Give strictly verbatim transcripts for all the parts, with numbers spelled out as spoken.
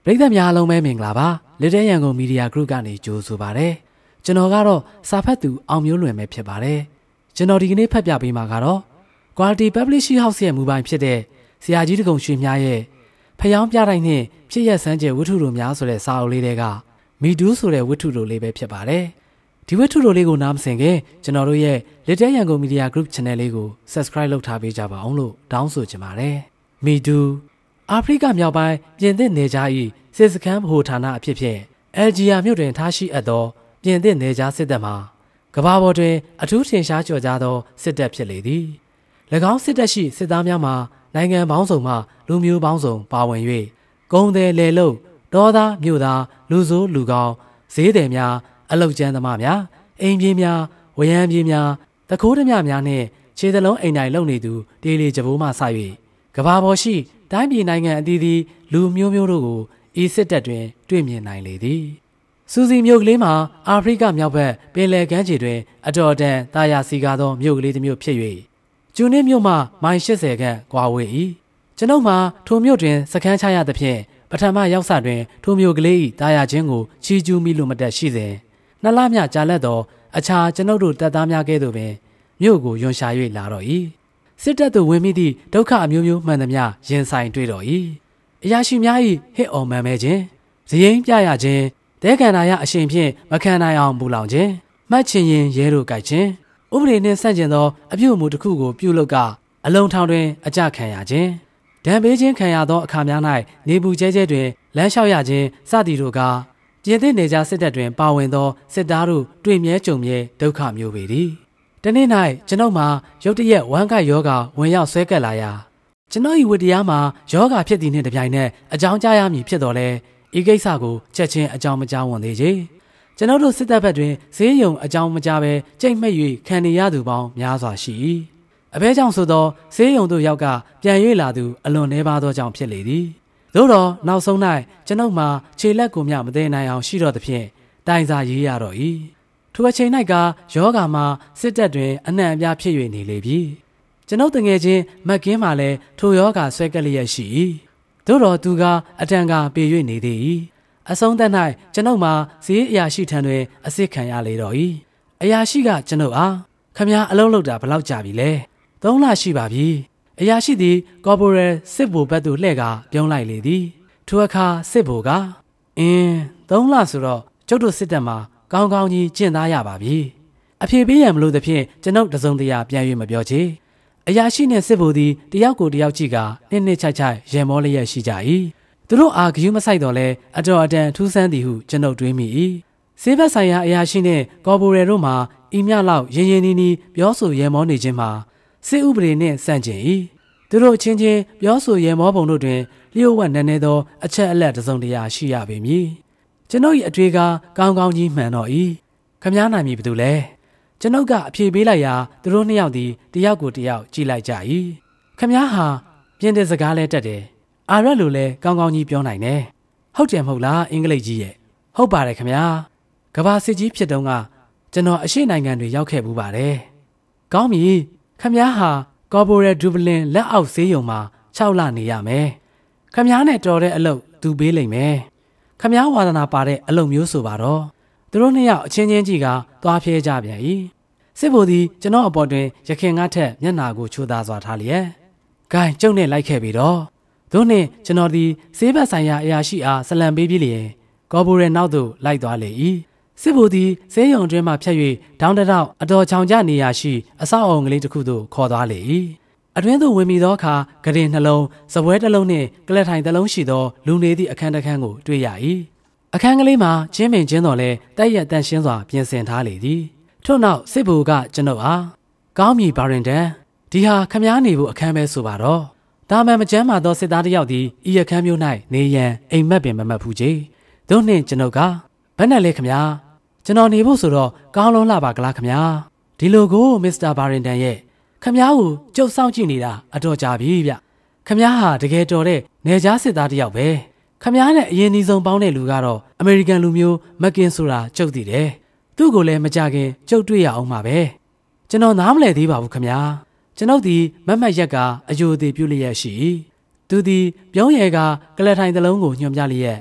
ပရိသတ်များအားလုံးပဲမင်္ဂလာပါလစ်တဲရန်ကုန်မီဒီယာ group ကနေကြိုဆိုပါရစေကျွန်တော်ကတော့စာဖတ်သူအောင်မျိုးလွင်ပဲဖြစ်ပါတယ်ကျွန်တော်ဒီကနေ့ဖတ်ပြပေးမှာကတော့ Quality Publishing House ရဲ့မူပိုင်ဖြစ်တဲ့ဆရာကြီးတကုံရွှေမြားရဲ့ဖျောင်းပြတိုင်းနှင့်ဖြစ်ရက်စမ်းကျယ်ဝတ္ထုတို့များဆိုတဲ့စာအုပ်လေးတွေကမီဒူးဆိုတဲ့ဝတ္ထုတို့လေးပဲဖြစ်ပါတယ်ဒီဝတ္ထုတို့လေးကိုနားမစင်ခင်ကျွန်တော်တို့ရဲ့လစ်တဲရန်ကုန်မီဒီယာ group channel လေးကို subscribe လုပ်ထားပေးကြပါအောင်လို့တောင်းဆိုချင်ပါတယ်မီဒူးအာဖရိကမြောက်ပိုင်းပြင်သစ်နယ်ခြား၏စစ်စခန်းဗဟိုဌာနအဖြစ်ဖြင့်အယ်ဂျီယာမြို့တွင်ထားရှိအပ်သောပြင်သစ်နယ်ခြားစစ်တပ်မှာကမ္ဘာပေါ်တွင်အထူးထင်ရှားကျော်ကြားသောစစ်တပ်ဖြစ်လေသည်၎င်းစစ်တပ်ရှိစစ်သားများမှာနိုင်ငံပေါင်းစုံမှလူမျိုးပေါင်းစုံပါဝင်၍ဂုံတယ်လေလုတ်ဒေါသမြို့သားလူဆိုးလူကောင်းဈေးတယ်များအလုတ်ကျန်းသမားများအိမ်ပြေးများဝရမ်းပြေးများတခိုးဓမြများနှင့်ခြေသလုံးအိမ်တိုင်းလုံနေသူတေးလီကြဘိုးမှစ၍ကမ္ဘာပေါ်ရှိတိုင်းပြည်နိုင်ငံအသီးသီးလူမျိုးမျိုးတို့ကိုဤစစ်တပ်တွင်တွေ့မြင်နိုင်လေသည်စူစီမြို့ကလေးမှာအာဖရိကမြောက်ဘက်ပင်လယ်ကမ်းခြေတွင်အတော်တန်တာယာစီကားသောမြို့ကလေးတစ်မြို့ဖြစ်၍ကျူနစ်မြို့မှမိုင်၈၀ခန့်ကွာဝေး၏ကျွန်ုပ်မှာထိုမြို့တွင်စခန်းချရသဖြင့်ပထမရောက်စတွင်ထိုမြို့ကလေး၏တာယာချင်းကိုချီကျူးမိလို့မတက်ရှိစဉ်နှစ်လမြကြာလက်သောအခြားကျွန်ုပ်တို့တပ်သားများကဲ့သို့ပင်မြို့ကိုယွန်ရှာ၍လာတော့၏စစ်တပ်သို့ဝင်မိသည့်ဒုက္ခအမျိုးမျိုးမှန်သမျှရင်ဆိုင်တွေ့တော့၏အရာရှိများ၏ဟစ်အော်မှန်မဲခြင်းဇယိမ်းပြရခြင်းတဲကန်နာရအရှင်ဖြင့်မခံနိုင်အောင်ပူလောင်ခြင်းမှတ်ချင်ရင်ရဲတို့ကြိုက်ခြင်းဥပဒေနှင့်ဆန့်ကျင်သောအပြုအမူတစ်ခုကိုပြုလုပ်ကအလုံထောင်တွင်အကြခံရခြင်းဒဏ်ပေးခြင်းခံရသောအခါများ၌နေပူကျဲကျဲတွင်လမ်းလျှောက်ရခြင်းစသည်တို့ကပြင်သစ်နေကြစစ်တပ်တွင်ပါဝင်သောစစ်သားတို့တွေ့မြဲကြုံမြဲဒုက္ခမျိုးပေသည်တနေ့၌ကျွန်ုပ်မှာရုတ်တရက်ဝမ်းကိုက်ယောဂဝင်ရောက်ဆွဲကပ်လာရာကျွန်ုပ်၏ဝတ္တရားမှာယောဂဖြစ်သည်နှင့်တပြိုင်နက်အကြောင်းကြားရမည်ဖြစ်တော်လဲဤကိစ္စကိုချက်ချင်းအကြောင်းမကြားဝန်သေးချေကျွန်ုပ်တို့စစ်တပ်ဘက်တွင်ဈေးရုံအကြောင်းမကြားဘဲကြိတ်မှိတ်၍ခံနေရသူပေါင်းများစွာရှိ၏အဘဲကြောင့်ဆိုသောဈေးရုံတို့ရောက်ကပြန်၍လာသူအလွန်နှဲပါသောကြောင့်ဖြစ်လေသည်သို့တော့နောက်ဆုံး၌ကျွန်ုပ်မှာခြေလက်ကိုမျှမသိနိုင်အောင်ရှိတော့သဖြင့်တိုင်စာရေးရတော့၏ထိုအချိန်၌ကယောဂါမှာစစ်တပ်တွင်အနှံ့အပြားဖြစ်၍နေလေပြီကျွန်ုပ်တငယ်ချင်းမက်ကင်းမှလည်းထိုယောဂါဆွဲကက်လျက်ရှိ၏သို့တော်သူကအတန်ကပေ၍နေသေး၏အဆုံးသတ်၌ကျွန်ုပ်မှာဈေးအရာရှိထံတွင်အစစ်ခံရလေတော့၏အရာရှိကကျွန်ုပ်အားခမည်းအလုံးလောက်တာဘလောက်ကြာပြီလဲသုံးလရှိပါပြီအရာရှိသည်ကော်ပိုရဲစစ်ဗိုလ်ဘက်သို့လှည့်ကာပြုံးလိုက်လေသည်ထိုအခါစစ်ဗိုလ်ကအင်းသုံးလဆိုတော့ကျုပ်တို့စစ်တပ်မှာကောင်းကောင်းကြီးကျင့်သားရပါပြီအဖြေပေးရန်မလို့သဖြင့်ကျွန်ုပ်တစုံတရာပြန်၍မပြောချေအရာရှိနှင့်စစ်ဗိုလ်သည်တယောက်ကိုတယောက်ကြည့်ကာနှစ်နှစ်ချိုက်ချိုက်ရေမောလျက်ရှိကြ၏သူတို့အားဂယုမဆိုင်တော့လဲအတော်အတန်ထူးဆန်းသည်ဟုကျွန်ုပ်တွေးမိ၏ဆေးဘက်ဆိုင်ရာအရာရှိနှင့်ကော်ပိုရဲတို့မှာဤမြလောက်ရင်းရင်းနှီးနှီးပြောဆိုရေမောနေခြင်းမှာစစ်ဥပဒေနှင့်ဆန့်ကျင်၏သူတို့ချင်းချင်းပြောဆိုရေမောပုံတို့တွင်လျှို့ဝှက်နေနေသောအချက်အလက်တစုံတရာရှိရပေမည်ကျွန်ုပ်၏အတွေ့ကကောင်းကောင်းကြီးမှန်တော့၏ခမားနိုင်မည်ဘယ်သူလဲကျွန်ုပ်ကအဖြေပေးလိုက်ရာသူတို့နှစ်ယောက်သည်တယောက်ကိုတယောက်ကြည့်လိုက်ကြ၏ခမားဟာပြင်းတဲ့စကားလဲတက်တယ်အာရက်လိုလဲကောင်းကောင်းကြီးပြောနိုင်တယ်ဟုတ်တယ်မဟုတ်လားအင်္ဂလိပ်ကြီးရဲ့ဟုတ်ပါတယ်ခမားကဘာစစ်ကြီးဖြစ်တုန်းကကျွန်တော်အရှေ့နိုင်ငံတွေရောက်ခဲ့ဘူးပါတယ်ကောင်းပြီခမားဟာကော်ပိုရဲဒူဗလင်လက်အောက်ဈေးရုံမှာ၆လနေရမယ်ခမားနဲ့တော်တဲ့အလုပ်သူပေးလိမ့်မယ်ခမားဝါသနာပါတဲ့အလုပ်မျိုးဆိုပါတော့သူတို့နှစ်ယောက်အချင်းချင်းကြီးကသွားဖျဲကြပြန်၏စစ်ဗိုလ်သည်ကျွန်တော်အပေါ်တွင်ရခင်ငါထက်မျက်နာကိုချိုးသားစွာထားလျက်ဂိုင်းကျုပ်နဲ့လိုက်ခဲ့ပြီတော့သို့နှင့်ကျွန်တော်သည်ဆေးဘက်ဆိုင်ရာအရာရှိအားဆလံပေးပြီးလျင်ကော်ပိုရဲနောက်သို့လိုက်သွားလေ၏စစ်ဗိုလ်သည်ဈေးရုံတွင်မှဖြတ်၍ဒေါင်းတထောက်အတော်ချောင်ကျနေရာရှိအဆောက်အုံကလေးတစ်ခုသို့ခေါ်သွားလေ၏အတွင်းသို့ဝင်မိသောအခါဂရင်နှလုံးစပွဲတစ်လုံးနှင့်ကလတ်ထိုင်တစ်လုံးရှိသောလူနေသည့်အခန်းတစ်ခန်းကိုတွေ့ရ၏အခန်းကလေးမှာချင်းပင်ချင်းတော်လဲတိုက်ရက်တန့်ရှင်းစွာပြင်ဆင်ထားလေသည်ထို့နောက်စစ်ဗိုလ်ကကျွန်ုပ်အားကောင်းမြည်ဘာရင်တန်ဒီဟာခမားနေဖို့အခန်းပဲဆိုပါတော့ဒါမှမကျမ်းမာသောစစ်သားတစ်ယောက်သည်ဤအခန်းမျိုး၌နေရန်အိမ်မက်ပင်မမတ်ဘူးကြီးသို့နှင့်ကျွန်ုပ်ကဘယ်နဲ့လဲခမားကျွန်တော်နေဖို့ဆိုတော့ကောင်းလုံးလာပါကလားခမားဒီလိုကိုမစ္စတာဘာရင်တန်ရဲ့ခမားကိုကြုတ်ဆောင်ကြည့်နေတာအတော်ကြာပြီဗျခမားဟာတကယ်တော်တဲ့နေကြားစစ်သားတစ်ယောက်ပဲခမားနဲ့အရင်ဒီဆုံးပေါင်းတဲ့လူကတော့အမေရိကန်လူမျိုးမက်ကင်ဆိုတာကြုတ်တည်တယ်သူ့ကိုလည်းမကြခင်ကြုတ်တွေ့ရအောင်ပါပဲကျွန်တော်နားမလည်သေးပါဘူးခမားကျွန်ုပ်သည်မမတ်ရက်ကအယိုသေးပြုလျက်ရှိသူသည်ပြုံးရဲကကလထိုင်တစ်လုံးကိုညွှန်ပြလျက်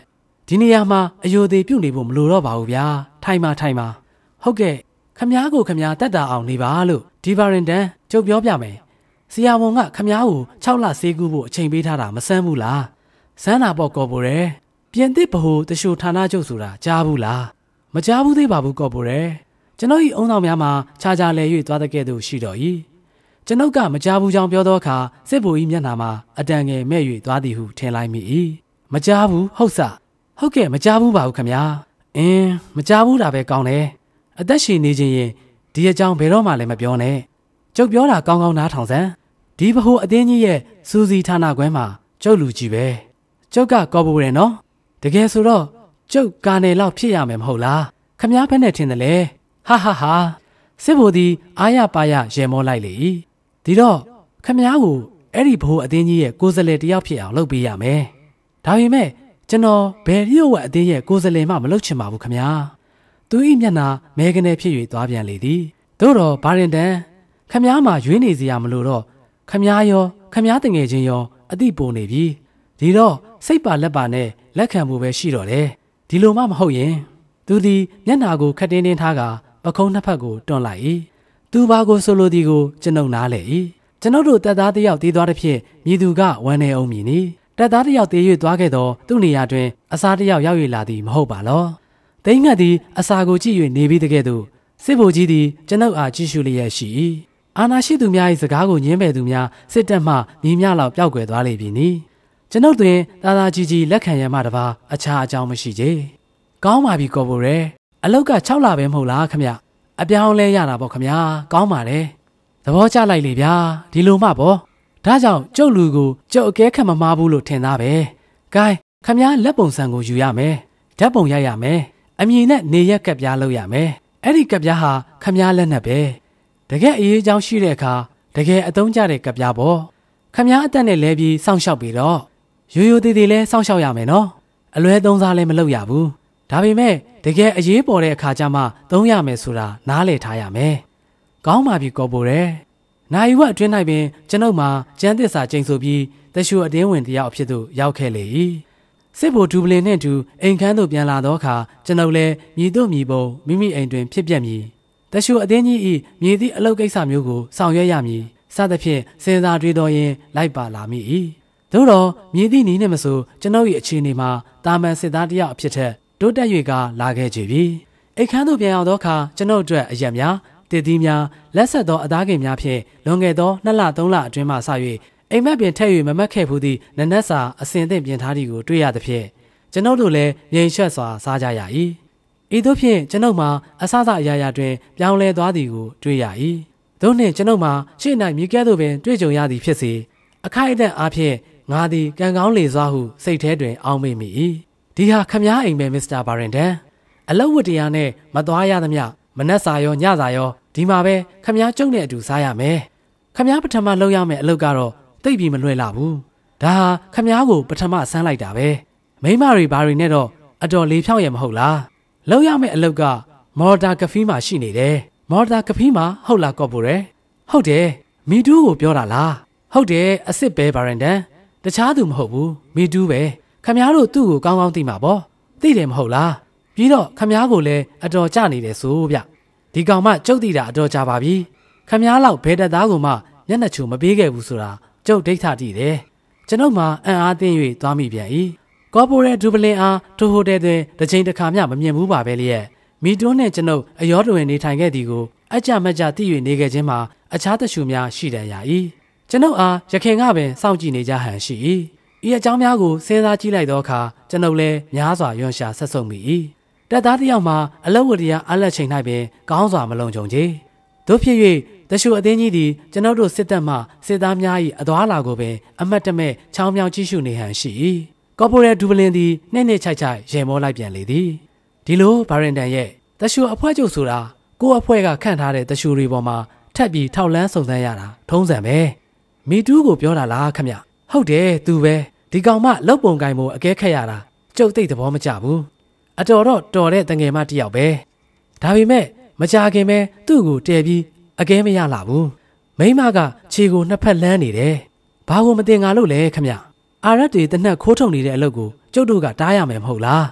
ဒီနေရာမှာအယိုသေးပြုတ်နေဖို့မလိုတော့ပါဘူးဗျာထိုင်ပါထိုင်ပါဟုတ်ကဲ့ခမားကိုခမားတက်တာအောင်နေပါလို့ဒီဗာရင်တန်ကျုပ်ပြောပြမယ်ဆရာဝန်ကခမားကို၆လဆေးကူးဖို့အချိန်ပေးထားတာမဆန်းဘူးလားစမ်းတာပေါ့ကော်ပိုရဲပြင်သစ်ဗဟိုတရှိုဌာနချုပ်ဆိုတာကြားဘူးလားမကြားဘူးသေးပါဘူးကော်ပိုရဲကျွန်တော်ဤအုံတော်များမှာခြားခြားလဲ၍သွားတဲ့ကဲ့သို့ရှိတော်၏ကျွန်ုပ်ကမကြားဘူးကြောင်းပြောသောအခါစစ်ဗိုလ်ကြီးမျက်နှာမှာအတန်ငယ်မဲ့၍သွားသည်ဟုထင်လိုက်မိ၏မကြားဘူးဟုတ်စဟုတ်ကဲ့မကြားဘူးပါဘူးခမညာအင်းမကြားဘူးတာပဲကောင်းတယ်အသက်ရှင်နေခြင်းရင်ဒီအကြောင်းဘယ်တော့မှလည်းမပြောနဲ့ကျုပ်ပြောတာကောင်းကောင်းနားထောင်စမ်းဒီဗဟိုအသင်းကြီးရဲ့စူစီဌာနခွဲမှာကျုပ်လူကြီးပဲကျုပ်ကကော်ပိုရဲနော်တကယ်ဆိုတော့ကျုပ်ကာနယ်လောက်ဖြစ်ရမယ်မဟုတ်လားခမညာဘက်နဲ့ထင်တယ်လေဟာဟာဟာစစ်ဗိုလ်သည်အားရပါရရေမောလိုက်လေ၏ဒီတော့ခမညာကိုအဲ့ဒီဘိုးအသင်းကြီးရဲ့ကိုယ်စားလှယ်တယောက်ဖြစ်အောင်လုပ်ပေးရမယ်ဒါပေမဲ့ကျွန်တော်ဘယ်လျှို့ဝက်အသင်းရဲ့ကိုယ်စားလှယ်မှမလုပ်ချင်ပါဘူးခမညာသူ၏မျက်နှာမဲကနေဖြစ်၍သွားပြန်လေသည်သို့တော့ဘာရင်တန်ခမညာမှာရွေးနေစရာမလိုတော့ခမညာရောခမညာတငယ်ချင်းရောအတိပိုနေပြီဒီတော့စိတ်ပါလက်ပါနဲ့လက်ခံမှုပဲရှိတော့တယ်ဒီလိုမှမဟုတ်ရင်သူသည်မျက်နှာကိုခက်တင်းတင်းထားကပခုံးနှစ်ဖက်ကိုတွန်းလိုက်၏သူဘာကိုဆိုလိုသည်ကိုကျွန်ုပ်နားလေ၏ကျွန်ုပ်တို့တပ်သားတစ်ယောက်တည်သွားတဲ့ဖြင့်မြည်သူကဝမ်းနေအောင်မြည်နီတပ်သားတစ်ယောက်တည်၍သွားခဲ့သောသူ့နေရာတွင်အစားတစ်ယောက်ရောက်၍လာသည်မဟုတ်ပါလောသိငှက်သည်အစာကိုကြည့်၍နေပြီးတဲ့ကဲ့သို့စစ်ဗိုလ်ကြီးသည်ကျွန်ုပ်အားကြည့်ရှုလျက်ရှိ၏အာနာရှိသူများ၏စကားကိုညှင်းပယ်သူများစစ်တပ်မှညီမျှလောက်ပျောက်ကွယ်သွားလေပြီနီကျွန်ုပ်တွင်သာသာကြီးကြီးလက်ခံရမှတပါအခြားအကြောင်းမရှိချေကောင်းပါပြီကော်ပိုရဲအလောက်က၆လပဲမဟုတ်လားခမရအပြောင်းလဲရတာပေါ့ခမရကောင်းပါတယ်သဘောကျလိုက်လေဗျာဒီလိုမှပေါ့ဒါကြောင့်ကျုပ်လူကိုကျုပ်အကဲခတ်မမားဘူးလို့ထင်သားပဲဂိုင်းခမရလက်ပုံစံကိုယူရမယ်ဓာတ်ပုံရိုက်ရမယ်အမြင်နဲ့နေရက်ကပ်ပြားလုပ်ရမယ်အဲ့ဒီကပ်ပြားဟာခမရလက်နဲ့ပဲတကယ်အရေးအကြောင်းရှိတဲ့အခါတကယ်အသုံးကျတဲ့ကပ်ပြားပေါ့ခမရအသက်နဲ့လဲပြီးစောင့်ရှောက်ပြီးတော့ရိုးရိုးသေးသေးလဲစောင့်ရှောက်ရမယ်နော်အလွဲသုံးစားလည်းမလုပ်ရဘူးဒါပေမဲ့တကယ်အရေးပေါ်တဲ့အခါကျမှသုံးရမယ်ဆိုတာနားလည်ထားရမယ်ကောင်းပါပြီကော်ပိုရဲနိုင်ဝက်အတွင်း၌ပင်ကျွန်ုပ်မှာကျန်းသစ္စာကျိန်ဆိုပြီးတရှူအတင်းဝင်တယောက်အဖြစ်သို့ရောက်ခဲ့လေ၏စစ်ဗိုလ်ဒူပလင်နှင့်တူအိမ်ခန်းသို့ပြန်လာသောအခါကျွန်ုပ်လည်းမြည်တို့မြည်ပုံမိမိအိမ်တွင်ဖြစ်ပျက်မည်တရှူအတင်းကြီး၏မြည်သည့်အလုပ်ကိစ္စမျိုးကိုဆောင်ရွက်ရမည်စသဖြင့်စဉ်းစားတွေးတော်ရင်လိုက်ပါလာမိ၏သို့တော့မြည်သည့်နည်းနှင့်မဆိုကျွန်ုပ်၏အခြေအနေမှာတာမန်စစ်သားတယောက်အဖြစ်ထက်တိုးတက်၍ကလာခဲ့ကြပြီအိမ်ခန်းသို့ပြန်ရောက်သောအခါကျွန်ုပ်အတွက်အရက်များတည်သီးများလက်ဆက်သောအသားကင်များဖြင့်လွန်ခဲ့သောနှစ်လသုံးလအတွင်းမှစ၍အိမ်မက်ပင်ထည့်၍မမက်ခဲ့ဘူးသည့်နနက်စာအစင်သင့်ပြင်ထားသည်ကိုတွေ့ရသဖြင့်ကျွန်ုပ်တို့လည်းငြိမ်သက်စွာစားကြရ၏ဤသို့ဖြင့်ကျွန်ုပ်မှာအဆအဆအရာရာတွင်ပြောင်းလဲသွားသည်ကိုတွေ့ရ၏သို့နှင့်ကျွန်ုပ်မှာရှေ့၌မြေကဲသို့ပင်တွေ့ကြုံရသည်ဖြစ်စေအခိုက်အတန့်အားဖြင့်ငါသည်ကံကောင်းလေစွာဟုစိတ်ထဲတွင်အောင်းမိမိ၏ဒီဟာခမားအိမ်ပဲမစ္စတာဘာရင်တန်အလုပ်ဝတ္တရားနဲ့မသွားရသမျှမနက်စာရောညစာရောဒီမှာပဲခမားကျုံနဲ့အတူစားရမယ်ခမားပထမလုပ်ရမယ့်အလုပ်ကတော့တိတ်ပြီးမလွယ်လာဘူးဒါဟာခမားကိုပထမဆန်းလိုက်တာပဲမိမတွေဘာတွေနဲ့တော့အတော်လေးဖြောင်းရမဟုတ်လားလုပ်ရမယ့်အလုပ်ကမော်တာကဖီးမှာရှိနေတယ်မော်တာကဖီးမှာဟုတ်လားကော့ပိုရဲဟုတ်တယ်မီတူးကိုပြောတာလားဟုတ်တယ်အစ်စ်ပဲဘာရင်တန်တခြားသူမဟုတ်ဘူးမီတူးပဲခမားတို့သူ့ကိုကောင်းကောင်းသိမှာပေါ့သိတယ်မဟုတ်လားပြီးတော့ခမားကိုလည်းအတော်ကြနေတယ်ဆိုဗျဒီကောင်မှကျုပ်သိတာအတော်ကြပါပြီခမားလောက်ဘယ်တသားကိုမှမျက်နှာချိုမပေးခဲ့ဘူးဆိုတာကျုပ်ဒိဋ္ဌတည်တယ်ကျွန်ုပ်မှအံ့အားသင့်၍သွားမိပြန်၏ကော်ပိုရဲဒူပလင်အားထိုဟိုတယ်တွင်တစ်ချိန်တစ်ခါမျှမမြင်ဘူးပါပဲလျက်မီတွန်းနဲ့ကျွန်ုပ်အရောတွင်နေထိုင်ခဲ့သည်ကိုအကြမကြသိ၍နေခဲ့ခြင်းမှာအခြားတရှူများရှိတယ်ရာ၏ကျွန်ုပ်အားရခင်ကပင်စောင့်ကြည့်နေကြဟန်ရှိ၏ဤအကြောင်းများကိုစဉ်းစားကြည့်လိုက်သောအခါကျွန်ုပ်လည်းများစွာယွန်ရှာဆက်ဆုပ်မိ၏တပ်သားတစ်ယောက်မှာအလုပ်ဝတ္တရားအလက်ချိန်၌ပင်ကောင်းစွာမလုံခြုံချေတို့ဖြစ်၍တရှူအသင်းကြီးသည်ကျွန်ုပ်တို့စစ်တပ်မှစစ်သားများ၏အသွာလာကိုပင်အမတ်တမဲ့ချောင်းမြောင်းကြည့်ရှုနေဟန်ရှိ၏ကော်ပိုရဲဒူပလင်သည်နှိမ့်နှိမ့်ချိုက်ချိုက်ရေမောလိုက်ပြန်လေသည်ဒီလိုဘာရင်တန်ရဲ့တရှူအဖွဲ့ချုပ်ဆိုတာကိုယ့်အဖွဲ့ကခန့်ထားတဲ့တရှူတွေပေါ်မှာထပ်ပြီးထောက်လန်းစုံစမ်းရတာထုံးစံပဲမီတူးကိုပြောတာလားခမဟုတ်တယ်သူပဲဒီကောင်မှလုတ်ပုံကိုင်မို့အကဲခက်ရတာကျုပ်သိသဘောမကျဘူးအတော်တော့တော်တဲ့တငယ်မတစ်ယောက်ပဲဒါပေမဲ့မကြခင်ပဲသူ့ကိုတဲပြီးအကဲမရလာဘူးမိမကခြေကိုနှစ်ဖက်လန်းနေတယ်ဘာကိုမတင်ငါလို့လဲခမအာရက်တွေတနက်ခိုးထုတ်နေတဲ့အလုပ်ကိုကျုပ်တို့ကတားရမယ်မဟုတ်လား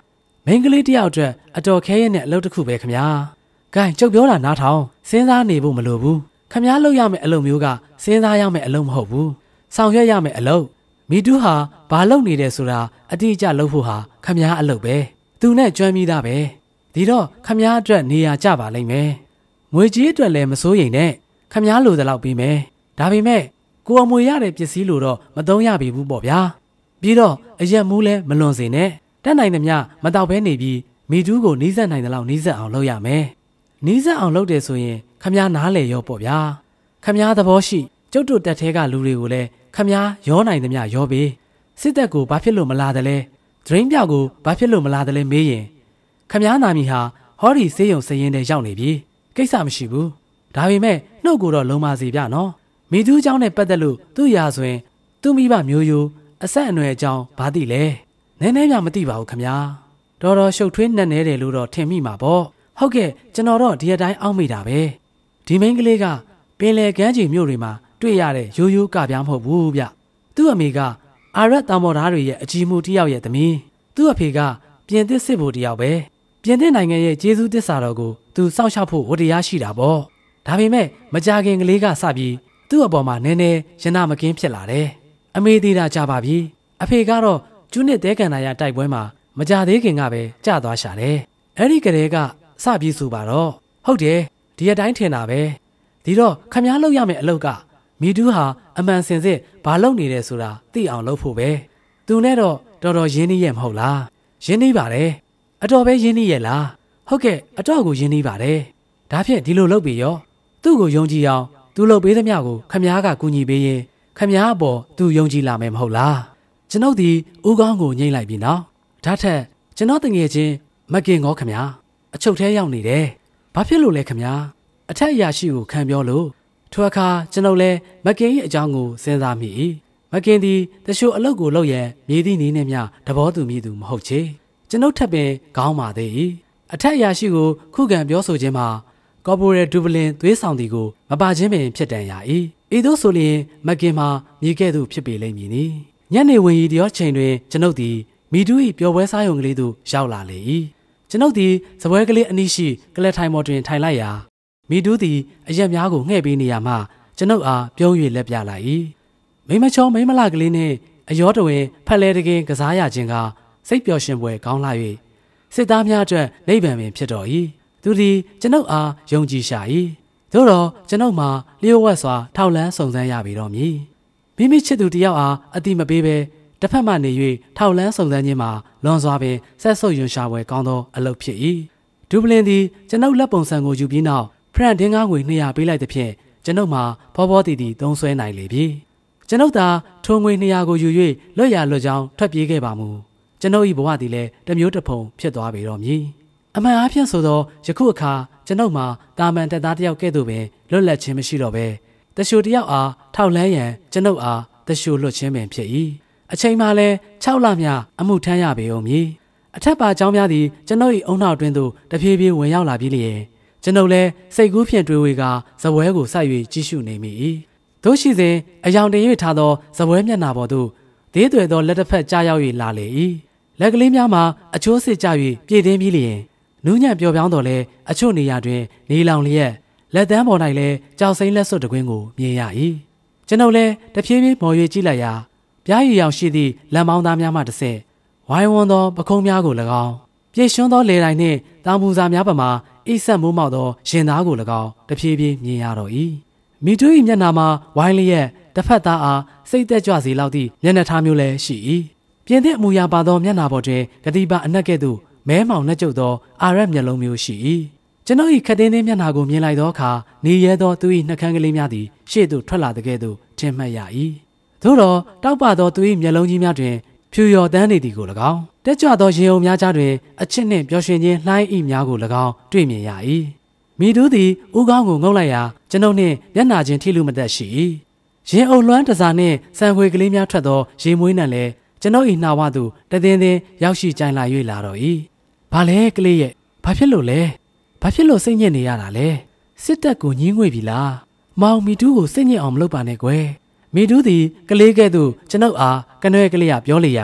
မိန်းကလေးတယောက်အတွက်အတော်ခဲရဲနဲ့အလုပ်တစ်ခုပဲခင်ဗျာ။ဂိုင်းကျုပ်ပြောတာနားထောင်စဉ်းစားနေဖို့မလိုဘူး။ခင်ဗျားလုပ်ရမယ့်အလုပ်မျိုးကစဉ်းစားရမယ့်အလုပ်မဟုတ်ဘူး။ဆောင်ရွက်ရမယ့်အလုပ်မီတူးဟာဘာလုပ်နေတယ်ဆိုတာအတိအကျလုပ်ဖို့ဟာခင်ဗျားအလုပ်ပဲ။သူနဲ့ကျွမ်းပြီးသားပဲ။ဒီတော့ခင်ဗျားအတွက်နေရာကျပါလိမ့်မယ်။ငွေကြေးအတွက်လည်းမစိုးရိမ်နဲ့ခင်ဗျားလိုသလောက်ပြီးမယ်။ဒါပေမဲ့ကိုအမွေရတဲ့ပစ္စည်းလိုတော့မသုံးရပြီဘူးပေါ့ဗျာ။ပြီးတော့အရက်မူးလည်းမလွန်စေနဲ့တက်နိုင်သမျှမတောက်ဘဲနေပြီးမီတူးကိုနီးစပ်နိုင်တဲ့လောက်နီးစပ်အောင်လုပ်ရမယ်။နီးစပ်အောင်လုပ်တယ်ဆိုရင်ခမည်းနားလေရောပေါ့ဗျာ။ခမည်းသဘောရှိကျုပ်တို့တက်သေးကလူတွေကိုလည်းခမည်းရောနိုင်သမျှရောပေးစစ်တပ်ကိုဘာဖြစ်လို့မလာတယ်လဲဒရင်းပြောက်ကိုဘာဖြစ်လို့မလာတယ်လဲမေးရင်ခမည်းနာမီဟာဟောဒီစေးရုံစရင်တဲ့ရောက်နေပြီကိစ္စမရှိဘူး။ဒါပေမဲ့နှုတ်ကိုတော့လုံးပါစီဗျနော်။မီတူးเจ้าနဲ့ပတ်သက်လို့သူ့ရာဆိုရင်သူ့မိဘမျိုးရိုးအဆက်အနွယ်အကြောင်းဘာသိလဲနည်းနည်းမှမသိပါဘူးခမည်းတော်တော်ရှုပ်ထွေးနှက်နေတယ်လို့တော့ထင်မိမှာပေါ့ဟုတ်ကဲ့ကျွန်တော်တော့ဒီအတိုင်းအောက်မိတာပဲဒီမိန်းကလေးကပင်လယ်ကမ်းခြေမြို့တွေမှာတွေ့ရတဲ့ရိုးရိုးကပြားမဟုတ်ဘူးဗျသူ့အမေကအာရက်တောင်ပေါ်သားတွေရဲ့အကြီးမှုတစ်ယောက်ရဲ့သမီးသူ့အဖေကပြင်သစ်စစ်ဗိုလ်တစ်ယောက်ပဲပြင်သစ်နိုင်ငံရဲ့ကျေးဇူးတစ္ဆာတော်ကိုသူစောင့်ရှောက်ဖို့ဝတ္တရားရှိတာပေါ့ဒါပေမဲ့မကြခင်ကလေးကစပြီးသူ့အပေါ်မှာနည်းနည်းရနာမကင်းဖြစ်လာတယ်အမေသေးတာကြပါပြီအဖေကတော့ကျွနစ်တဲကန်နာရတိုက်ပွဲမှာမကြသေးခင်ကပဲကြာသွားရှာတယ်အဲ့ဒီကလေးကစပြီးဆိုပါတော့ဟုတ်တယ်ဒီအတိုင်းထင်တာပဲဒီတော့ခမည်းလုပ်ရမယ့်အလုပ်ကမီတူးဟာအမှန်စင်စစ်ဘာလုပ်နေတယ်ဆိုတာသိအောင်လုပ်ဖို့ပဲသူနဲ့တော့တော်တော်ရင်းနှီးရဲ့မဟုတ်လားရင်းနှီးပါတယ်အတော်ပဲရင်းနှီးရဲ့လားဟုတ်ကဲ့အတော်ကိုရင်းနှီးပါတယ်ဒါဖြင့်ဒီလိုလုပ်ပြီးရောသူ့ကိုယုံကြည်အောင်သူလုပ်ပေးသမျှကိုခမည်းကကူညီပေးရင်ခမည်းအပေါ်သူယုံကြည်လာမယ်မဟုတ်လားကျွန်ုပ်ဒီဦးကောင်းကိုညှိလိုက်ပြီနော်ဒါထက်ကျွန်တော်တငယ်ချင်းမကင်ငေါခမည်းအချုပ်ထဲရောက်နေတယ်ဘာဖြစ်လို့လဲခမည်းအထက်အရာရှိကိုခံပြောလို့ထိုအခါကျွန်ုပ်လည်းမကင်ရဲ့အကြောင်းကိုစဉ်းစားမိ၏မကင်သည်တချို့အလုပ်ကိုလုပ်ရန်မြေသည့်နည်းနဲ့မျှတဘောသူမိသူမဟုတ်ချေကျွန်ုပ်ထပ်ပင်ခေါင်းပါသေး၏အထက်အရာရှိကိုခုခံပြောဆိုခြင်းမှာကော်ပိုရဲဒူဗလင်သွေးဆောင်သည်ကိုမပါခြင်းပင်ဖြစ်တန်ရ၏ဤသို့ဆိုလျင်မကင်မှာမြေကဲ့သို့ဖြစ်ပေလိမ့်မည်နီညနေဝင်ရီတရောချိန်တွင်ကျွန်ုပ်သည်မီတူး၏ပျော်ပွဲစားရုံကလေးသို့ရောက်လာလေ၏ကျွန်ုပ်သည်စပွဲကလေးအနီးရှိကလထိုင်မော်တွင်ထိုင်လိုက်ရာမီတူးသည်အရက်များကိုငှဲ့ပေးနေရမှကျွန်ုပ်အားပြုံး၍လက်ပြလိုက်၏မိမချောမိမလကလေးနှင့်အယောတဝင်ဖက်လဲတကင်းကစားရခြင်းကစိတ်ပျော်ရှင်ပွဲကောင်းလာ၍စစ်သားများအတွက်နိဗ္ဗာန်ပင်ဖြစ်တော်၏သူသည်ကျွန်ုပ်အားယုံကြည်ရှာ၏သို့တော့ကျွန်ုပ်မှာလျှို့ဝှက်စွာထောက်လန်းစုံစမ်းရပြီတော့မည်မိမိချစ်သူတယောက်အားအတိမပေးဘဲတစ်ဖက်မှနေ၍ထောက်လန်းစုံစမ်းခြင်းမှာလွန်စွာပင်ဆက်ဆုပ်ယွန်ရှာပွဲကောင်းသောအလုပ်ဖြစ်၏ဒူဗလင်သည်ကျွန်ုပ်လက်ပုံစံကိုယူပြီးနောက်ဖရန့်ဒင်းကားငွေနှစ်ရာပေးလိုက်သဖြင့်ကျွန်ုပ်မှာဖောဖောတည်တည်သုံးဆွဲနိုင်လေပြီကျွန်ုပ်သာထိုငွေနှစ်ရာကိုယူ၍လွတ်ရလွတ်ကြောင်းထွက်ပြေးခဲ့ပါမူကျွန်ုပ်၏ဘဝသည်လည်းတမျိုးတစ်ဖုံဖြစ်သွားပေတော့မည်အမှန်အားဖြင့်ဆိုသောယခုအခါကျွန်ုပ်မှာတာမန်တက်သားတယောက်ကဲ့သို့ပင်လွတ်လပ်ခြင်းမရှိတော့ဘဲတရှိုတယောက်အားထောက်လန်းရန်ကျွန်ုပ်အားတရှိုလွတ်ခြင်းပင်ဖြစ်၏အချိန်မှလည်း၆လမြအမှုထမ်းရပေဦးမည်အထက်ပါเจ้าများသည်ကျွန်ုပ်၏အုံနောက်တွင်သို့တဖြည်းဖြည်းဝင်ရောက်လာပြီးလျင်ကျွန်ုပ်လည်းစိတ်ကူးဖြင့်တွေးဝေကဇပွဲကိုစိုက်၍ကြည့်ရှုနေမိ၏သို့ရှိစဉ်အယောင်တင်၍ထားသောဇပွဲမျက်နှာပေါ်သို့ဒေးသွဲသောလက်တစ်ဖက်ကြားရောက်၍လာလေ၏လက်ကလေးများမှာအချိုးစစ်ကြ၍ပြည့်တင်းပြီးလျင်နူးညံ့ပျော်ပြောင်းတော်လဲအချို့နေရာတွင်နေလောင်လျက်လက်သန်းပေါ်၌လည်းကြောက်စိမ့်လက်စွပ်တကွင်းကိုမြင်ရ၏ကျွန်ုပ်လည်းတဖြည်းဖြည်းမော်၍ကြည့်လိုက်ရာပြားရည်ရောင်ရှိသည့်လက်မောင်းသားများမှတစ်ဆက်ဝိုင်းဝန်းသောပခုံးများကို၎င်းပြည့်ရွှန်းသောလေတိုင်နှင့်တောင်ပူစာများပမာအိဆက်မိုးမောက်သောရင်သားကို၎င်းတဖြည်းဖြည်းမြင်ရတော့၏မိတူ၏မျက်နှာမှာဝိုင်းလျက်တစ်ဖက်သားအားစိတ်သက်ကြွစေလောက်သည့်မျက်နှာထားမျိုးလည်းရှိ၏ပြင်သည့်အမူအရာပါသောမျက်နှာပေါ်တွင်ဂတိပအနက်ကဲ့သို့မဲမောင်နှက်ကျုပ်သောအာရက်မျက်လုံးမျိုးရှိ၏ကျွန်ုပ်၏ခက်တင်းတင်းမျက်နှာကိုမြင်လိုက်သောအခါနေရဲသောသူ၏နှက်ခမ်းကလေးများသည်ရှေ့သို့ထွက်လာတဲ့ကဲ့သို့ထင်မှတ်ရ၏သို့တော့တောက်ပသောသူ၏မျက်လုံးကြီးများတွင်ဖြူလျော်တန်းနေသည်ကို၎င်းတက်ကြွသောရေအုံများကြားတွင်အချစ်နှင့်ပျော်ရွှင်ခြင်းလှိုင်းဤများကို၎င်းတွေ့မြင်ရ၏မိတူးသည်ဦးခေါင်းကိုငုံလိုက်ရာကျွန်ုပ်နှင့်မျက်နှာချင်းထိလူမသက်ရှိ၏ရင်အုံလွှမ်းတစားနှင့်ဆံခွေကလေးများထွက်သောရေမွေးနှံလည်းကျွန်ုပ်၏နှာဝသို့တည်င်းင်းရောက်ရှိကြိုင်လာ၍လာတော့၏ဘာလဲကလေးရဲ့ဘာဖြစ်လို့လဲဘာဖြစ်လို့စိတ်ညစ်နေရတာလဲစစ်တပ်ကိုညှင်းငွေပြီလားမောင်မီတူးကိုစိတ်ညစ်အောင်မလုပ်ပါနဲ့ကွယ်မီတူးသည်ကလေးကဲ့သို့ကျွန်ုပ်အားကနွဲကလေးကပြောလေရာ